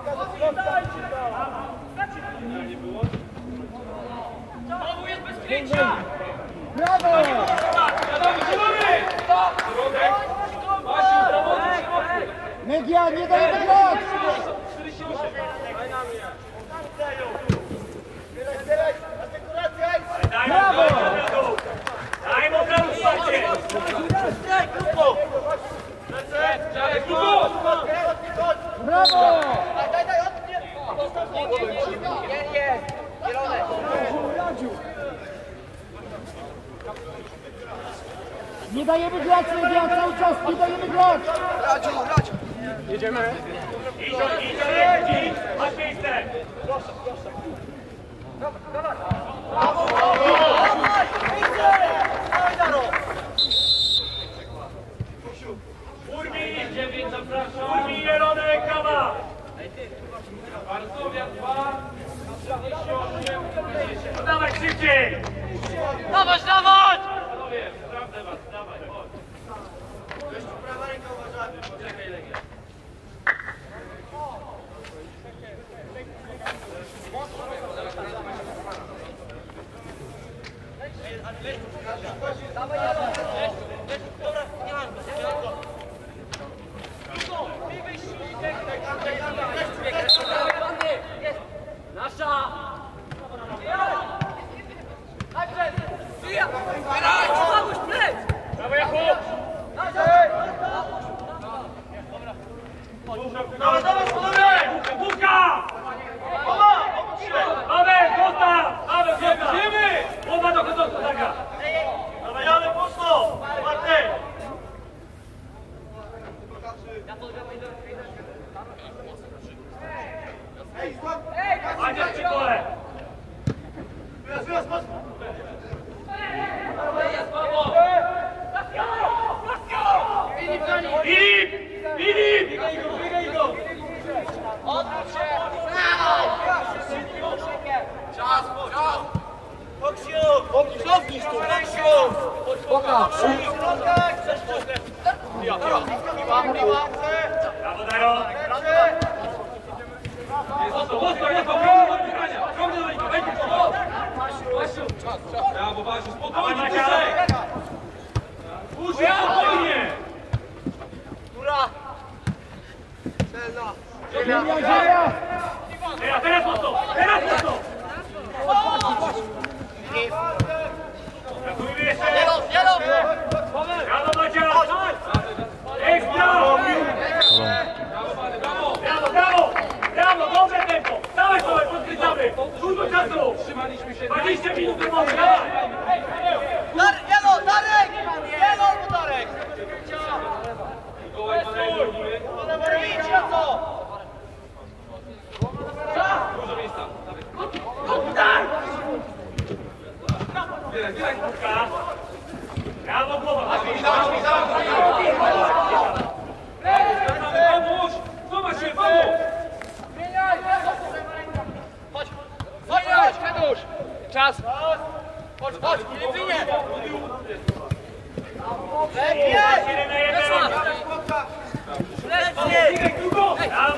Znowu jest bezpieczna! Brawo! Jadamy, zielony! Środek! Basiu, zawodnik środku! Media, nie dajemy grać! czterdzieści osiem! Brawo! Daj mu prawo wsparcie! Dziadek, krótko! Brawo! Nie dajemy grać, Media, cały czas nie dajemy grać! Idź, idź, idź! Masz miejsce! Urmij! Urmij, Jeronek, kawa! Varsovia dwa, czterdzieści osiem, dwadzieścia. Dawaj szybciej! Dawać, dawać! Panowie, sprawdzę was, dawaj, chodź. Poczekaj, Legia. Nasza! Pomóż plec! Brawo, Jakub! Dawaj, dawaj, panowie! Bułka! Paweł, Kosta! Paweł, Kosta! Wiemy! Głowa do końca, zagra! Dawaj, Janek, mocno! Marty! Ania, przy kole! Wyraz, wyraz, mocno! Filip! Filip! Odwróć się! Czas, czas! Foksiu! Cofnij tu! Foksiu! Pokaż! Środek! Piła, piła! Piła, piła! Brawo, Daro! Mocno, mocno, mocno, broni do odpychania! Broni do Legia, będzie to! Basiu! Brawo, Basiu, spokojnie, wyżej! Puść, spokojnie! Góra! Celna! Ziemia, ziemia! Teraz, teraz mocno! Teraz mocno! Brakujmy jeszcze! Zielon, zielon! Brawo, Macia! Ekstra! Brawo, Brawo, brawo! Brawo, dobre tempo! Dawaj sobie, podkręcamy! Dużo czasu! trzymaliśmy się. dwadzieścia minut do mamy, dawaj! Zielon, Darek! Zielon, Darek! Mikołaj, Paweł, robimy. Dużo miejsca. Zbieraj, zbieraj. Brawo, głowa! Pomóż! Zobacz się, pomóż! Chodź, chodź, Hedusz! Czas! Chodź, chodź, Filipinie! jeden na jeden! Lecnie! Dawaj,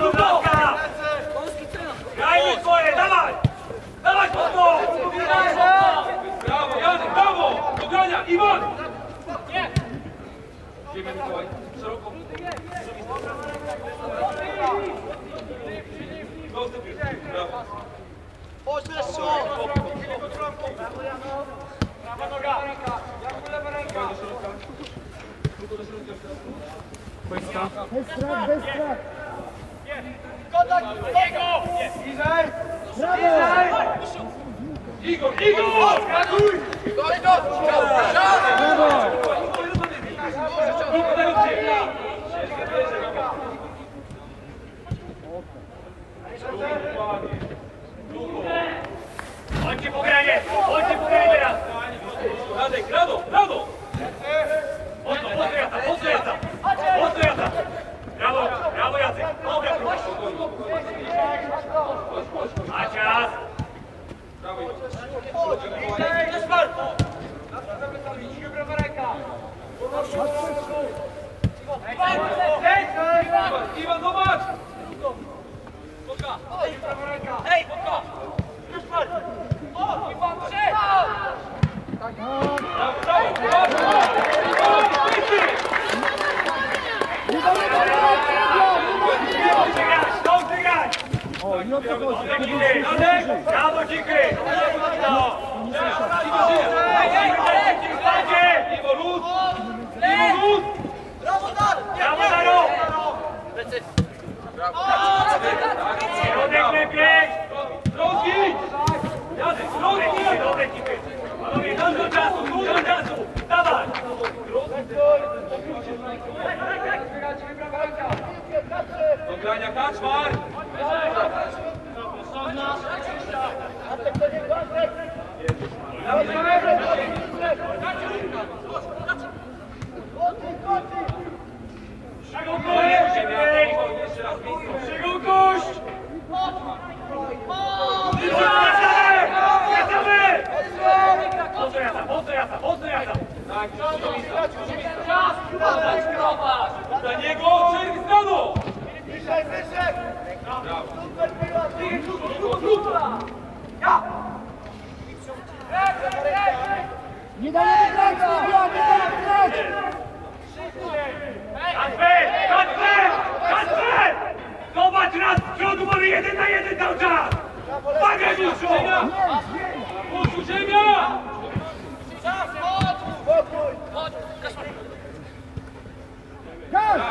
Proste piłki. Brawo. Chodź, leszczu! Prawa noga! Jakub lewa ręka! Wojska. Bez strat, bez strat. Kontakt! Jego! Niżej! Brawo! Igor, Igor! Ratuj! Brawo! Chodźcie po granie! Chodźcie po granie teraz! Radek, brawo, brawo! Mocno, mocno Jaca, mocno Jaca! Mocno Jaca! Brawo, brawo Jacek! Dobra, Macias! Brawo, Igor. Prawa ręka! Iwan, zobacz! Prawa ręka! Hej! O! Iwan, przed! Brawo, brawo, brawo! Dobrze grać, dobrze grać! O, i o co chodzi? Dobrze Kikry! Brawo Kikry! No! Stańcie! Igor, luz! Igor, luz! Brawo, dar! Brawo Daro! Środek lepiej! Drogi! Jadek, drogi! Dobre Kikry! Panowie, dużo czasu, dużo czasu! Dawaj! Do grania Kaczmar! Jeszcze raz blisko. Przygotuj! Wracamy! Mocno Jaca, mocno Jaca, mocno Jaca! Tak, dużo miejsca, dużo miejsca. Dla niego, czerwi z rano! Wyżej, wyżej! Brawo. Super piła! Nie dajemy grać, Sylwia, nie dajemy grać! Kacper! Kacper! Kacper! Zobacz raz z przodu, mamy jeden na jeden cały czas! Bagaj muszą! Musu, ziemia! Spokój! Gaz!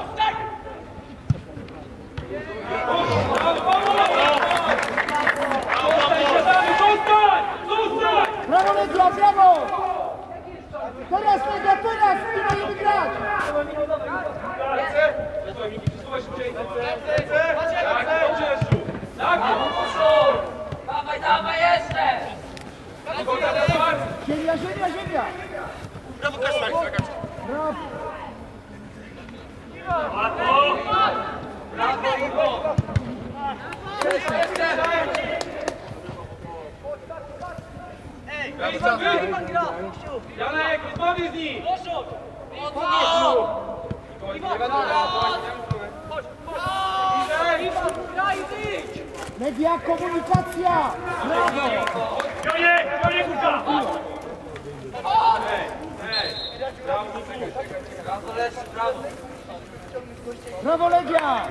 Zostań! Zostań! Brawo, Legia, brawo! Teraz, Legia, teraz! Nie dajemy grać! Przesuwaj szybciej. Tak, dobrze, Leszczu. Tak, Dawaj, dawaj jeszcze! Zgoda, Kaczmar. Ziemia, ziemia, ziemia! Brawo, Kaczmar! Brawo! Łatwo! Brawo, Janek, rozmawiaj z nim! Legia, komunikacja! Brawo! Pionie, pionie kurka! Brawo, Legia!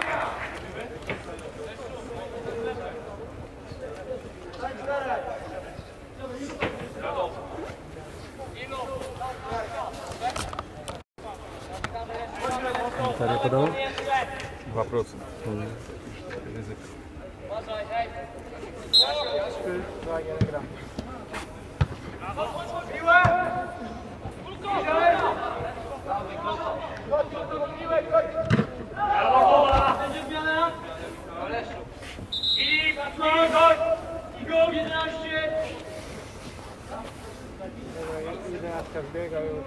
Witalia podał? dwa procent. Ryzyko. I chodź! Igor, jedenaście! jedenastka zbiega już.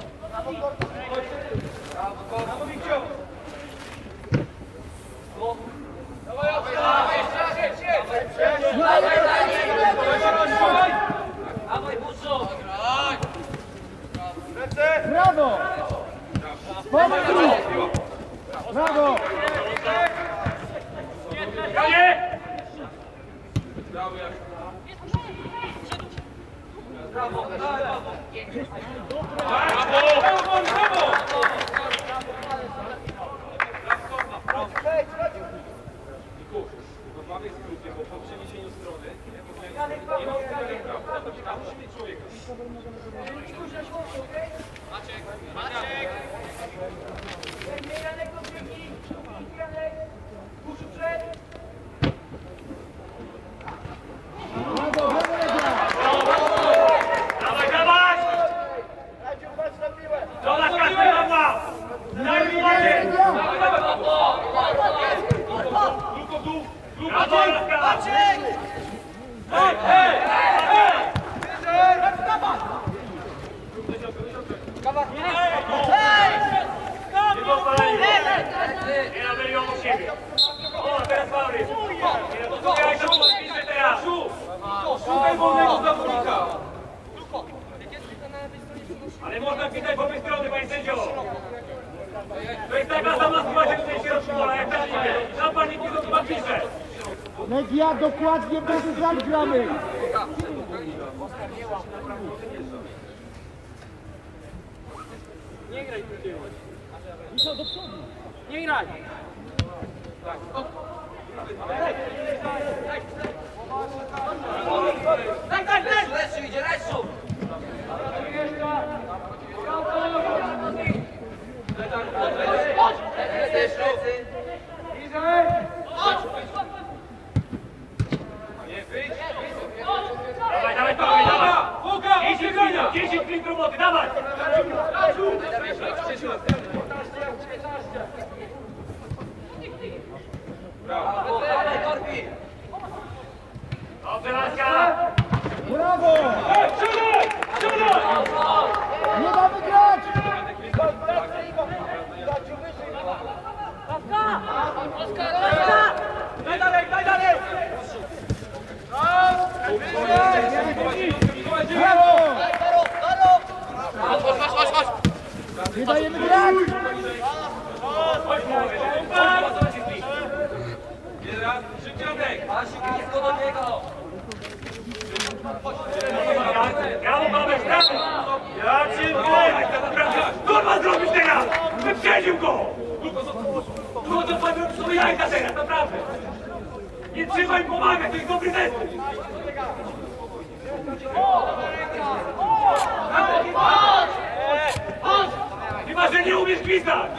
Brawo, Wikciu! Dawaj, dawaj! Dawaj, Buszu! Brawo! Pomóż mi! Brawo! Kanie! Brawo, brawo! Brawo, brawo! Mamy skróty, bo po przeniesieniu strony nie ma udzielenia prawa. Tam musi mieć człowieka. Maciek, Maciek! Puszczu przed! Dawaj, dawaj! Do nas każdy Pawła! Daj mi Maciek! Tylko w dół! Brawo, Maciek! Hej, hej! Hej! Nie dopalaj! Nie nabili obok siebie! O, teraz Fabry! Posłuchaj, to podpiszę teraz! Szukaj wolnego zawodnika! Ale można pisać po obu strony, panie sędzio! To jest taka sama sytuacja tutaj w środku pola, jak ta liga. Sam pan nikt nie to chyba pisze! Legia dokładnie bez zmian gramy! Nie graj tu tyłu. I co, do przodu? Nie graj. Daj, daj, daj! Leciu, idzie, leciu! Dawaj, dawaj, dawaj, dawaj! dziesięć minut, dziesięć minut roboty, dawaj! Dawaj, Korpi! Dobrze, Laska! Brawo! Siadaj! Siadaj! Nie damy grać! Daj dalej, daj dalej! Brawo! Nie dajemy grać! Jeden raz, szybciej Radek! Asiu, blisko do niego! Brawo, Babek, brawo! Ja cię boję! Kurwa zrobisz teraz! Wyprzedził go! No to pan robi sobie jajka teraz, naprawdę! Nie trzymaj pomagać, to jest dobry zespół! Chyba, że nie umiesz gwizdać!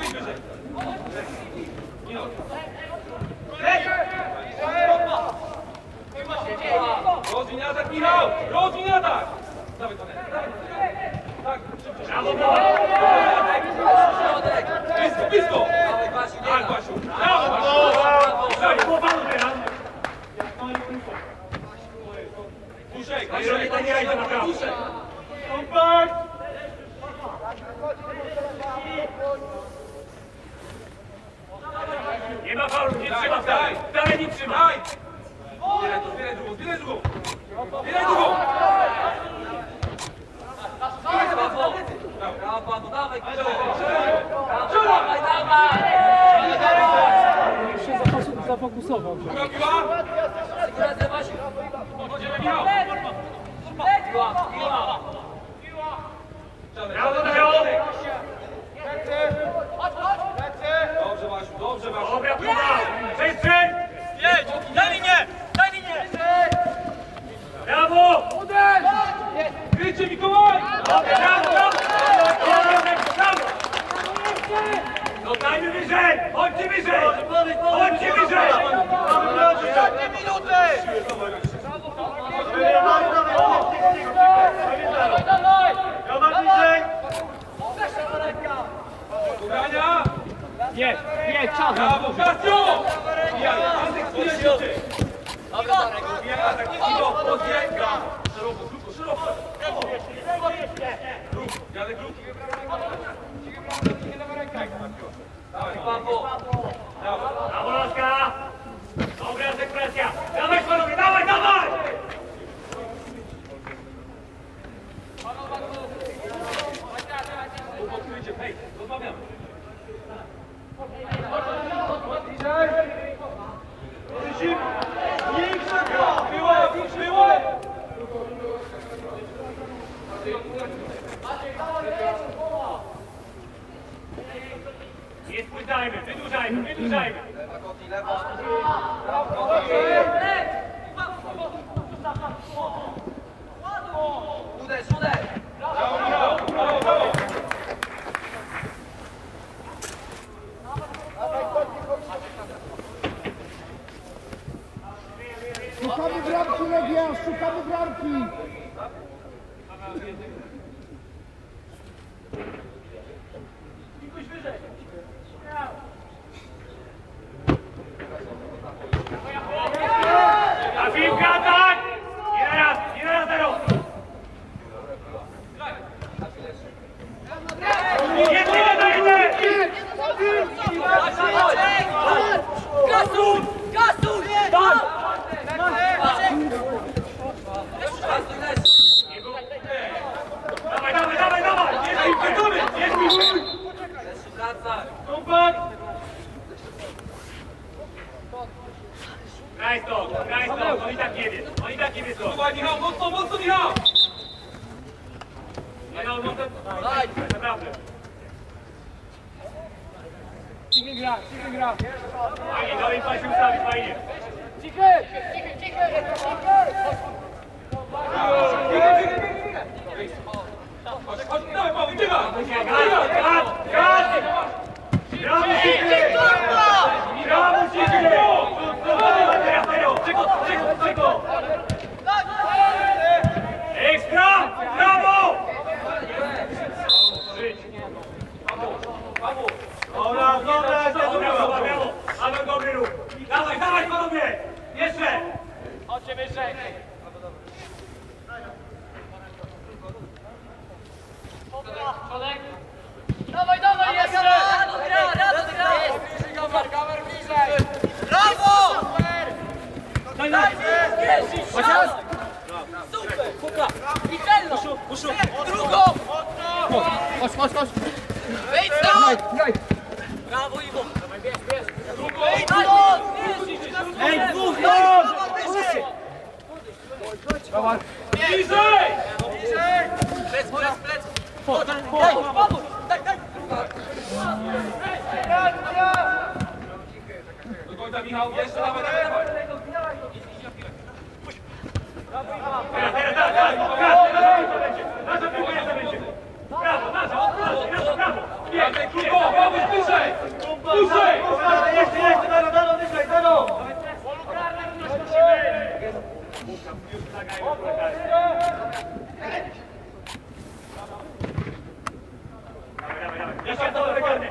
Rozwin atak, Michał! Rozwin atak! Dawaj, Tomek. Tak, szybciej. Brawo, Babek! Środek! Blisko, blisko! Dawaj, Basiu, nie Tak, ma. Basiu! Brawo, Basiu! Daj, po panu teraz! Duszek! A jeżeli to nie jajce naprawdę! Duszek! Kompakt! Nie ma faulu, nie trzyma wcale! Wcale nie trzyma! Daj! Zbieraj to, zbieraj drugą, zbieraj drugą! Zbieraj drugą! Brawo! Brawo, Panu, dawaj, Krzysztof! Brawo, dawaj, dawaj! Się zafokus- zafokusował. Druga piła! Sygnalizacja, Basiu! Chodzimy, Michał! Piła, piła! Brawo, Daniel! Dobrze, Basiu, dobrze, Basiu! Dobra, próba! Przestrzeń! Jedź! Daj linię! Daj linię! Brawo! Krycie, Mikołaj! Brawo, brawo! Brawo! Dotajmy wyżej! Chodźcie wyżej! Chodźcie wyżej! Ostatnie minuty! Dawaj bliżej! Ubrania! Nie, nie, czas. Brawo, Kasiu! Bijaj! Wydłużajmy, wydłużajmy, wydłużajmy. Uderz, uderz! Szukamy bramki, Legia! Szukamy bramki! A piłka, tak! Jeden raz, jeden raz zero! Jeden, jeden, jeden! Gasuj! Gasuj! Tak! Dawaj, dawaj, dawaj, dawaj! Jest piłka, gotowy! Jest piłka! Kompakt! Graj stąd, graj stąd, on i tak nie wie, on i tak nie wie stąd. Dawaj, Michał, mocno, mocno, Michał! Michał, mocno, naprawdę. Cichy gra, cichy gra. Fajnie, dalej pan się ustawić, fajnie. Cichy! Cichy, cichy! Chodź, chodź, dawaj, Paweł, biegaj! Gaz, gaz, gaz! Brawo, Cichy! Brawo, Cichy! Teraz, teraz, czego, czego, czego? Ekstra! Brawo! Dobra, dobra, dobra, brawo! Ale dobry ruch! Dawaj, dawaj, panowie! Jeszcze! Chodźcie wyżej. Przodek. Dawaj, dawaj, jeszcze! Rado gra, rado gra! Kamer, kamer bliżej! Brawo! Daj, daj! Chociaż! Super! Puka! I celno! Uszu! Drugą! Chodź, chodź, chodź! Wejdź tam! Graj! Brawo, Iwo! Bierz, bierz! Wejdź tam! Ej, dwóch, no! Dawaj! Bliżej! Plec, plec, plec! Daj, pomóż! Daj, daj! Do końca, Michał, jeszcze, dawaj, dawaj, dawaj! Teraz, teraz, teraz, teraz, teraz, będzie. Nasza piłka jeszcze będzie. Brawo, nasza, brawo, nasza, brawo. Jacek, krótko, Paweł, wyżej! Wyżej! Jeszcze, jeszcze, dano, dano, wyżej, dano. Jeszcze to wygarnę.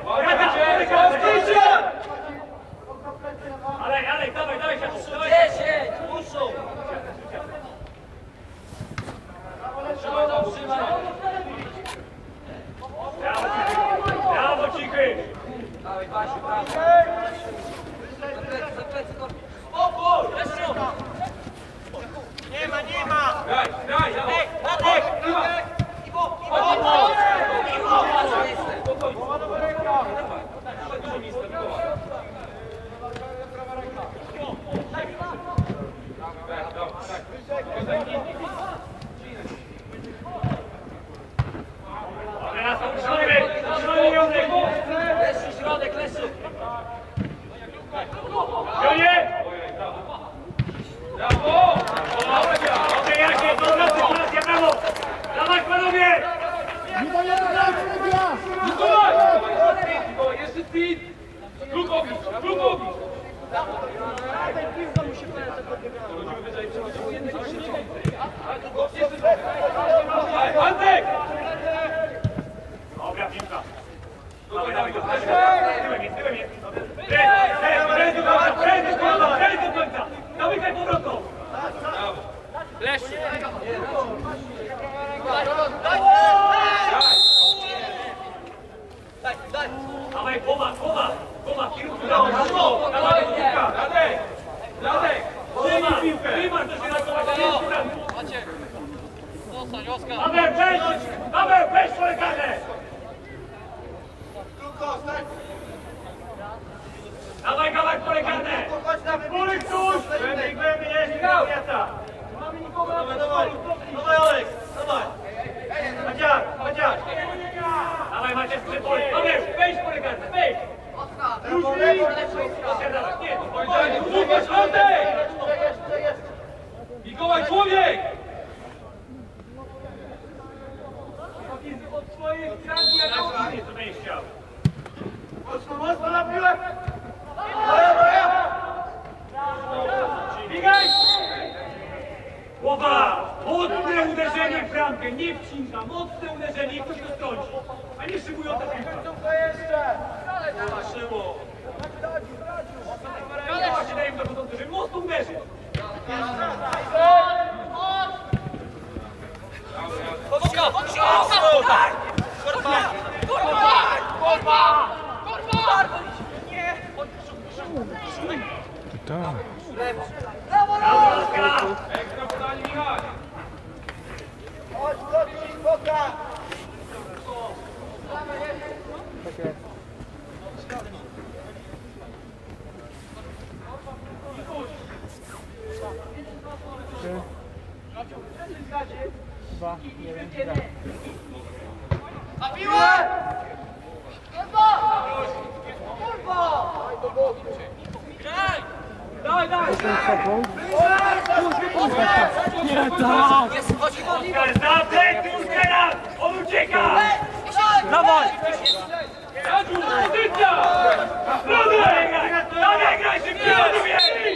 Alej, Alej, dawaj, dawaj się. Dziesięć! Muszą! Trzymaj to, trzymaj! Brawo, Cichy. Brawo, Cichy. Dawaj, Basiu, brawo! Za plecy, za plecy, Korbi! Spokój! Jeszcze! Nie ma, nie ma! Graj, graj, dawaj! Radek! Dawaj! Iwo, Iwo, Iwo! Iwo! Iwo! Jestem! Dużo miejsca, Mikołaj. Tak, dobra, tak. Teraz utrzymajmy, utrzymajmy Jądek. Leszy, środek, leszy! Jonie! Brawo! Okej, Jakie, dobra sytuacja, brawo! Dawaj, panowie! Nie dajemy grać, Legia! Mikołaj! Mikołaj, jeszcze speed! Klubowi, klubowi! Antek! Dobra, piłka. Dawaj, dawaj, dawaj. Tyłem jest, tyłem jest. Prędz, do końca, prędz do końca, prędz do końca. Zamykaj powrotną. Leszy! Daj, daj! Dawaj, głowa, głowa. Głowa, w kierunku dawaj, dawaj, dawaj, piłka. Radek! Radek! Głowa, wymarz, to się rakować. Macie! Zostań, Oskar! Paweł, weź, Paweł, weź swoje karne. Dawaj, kawałek pole karne. Chodź na Pulek tuż. Głębiej, głębiej, jeszcze wiatra. Dawaj, dawaj! Dawaj, Olek! Dawaj! Maciak, Maciak! Dawaj, macie sprzed pole. Paweł, weź pole karne, weź. Oskar! Zobacz, Antek! Jeszcze, jeszcze. Mikołaj, człowiek! Od swojej kranki, jak to co będziesz chciał. Mocno, mocno na piłę. Biegaj! Głowa! Mocne uderzenie w bramkę, nie wcinka. Mocne uderzenie i ktoś to strąci. A nie szybująca piłka. Tylko jeszcze. Szyło. Ja właśnie daję do początku, żeby mocno uderzyć. Podka! Podka! Korba! Korba! Korba! Korba! Nie! Tak. Brawo, brawo! Ekstra podanie, Michał! Chodź, chodź, Boka. Dwa, jeden, dwa. Na piłę! Korba! Korba! Dawaj, dawaj! Jest, chodzi, chodzi! Zaplej Tuskera! On ucieka! Dawaj! Jadzu, pozycja! Dawaj, graj! Dawaj, graj! Szybko do mieli!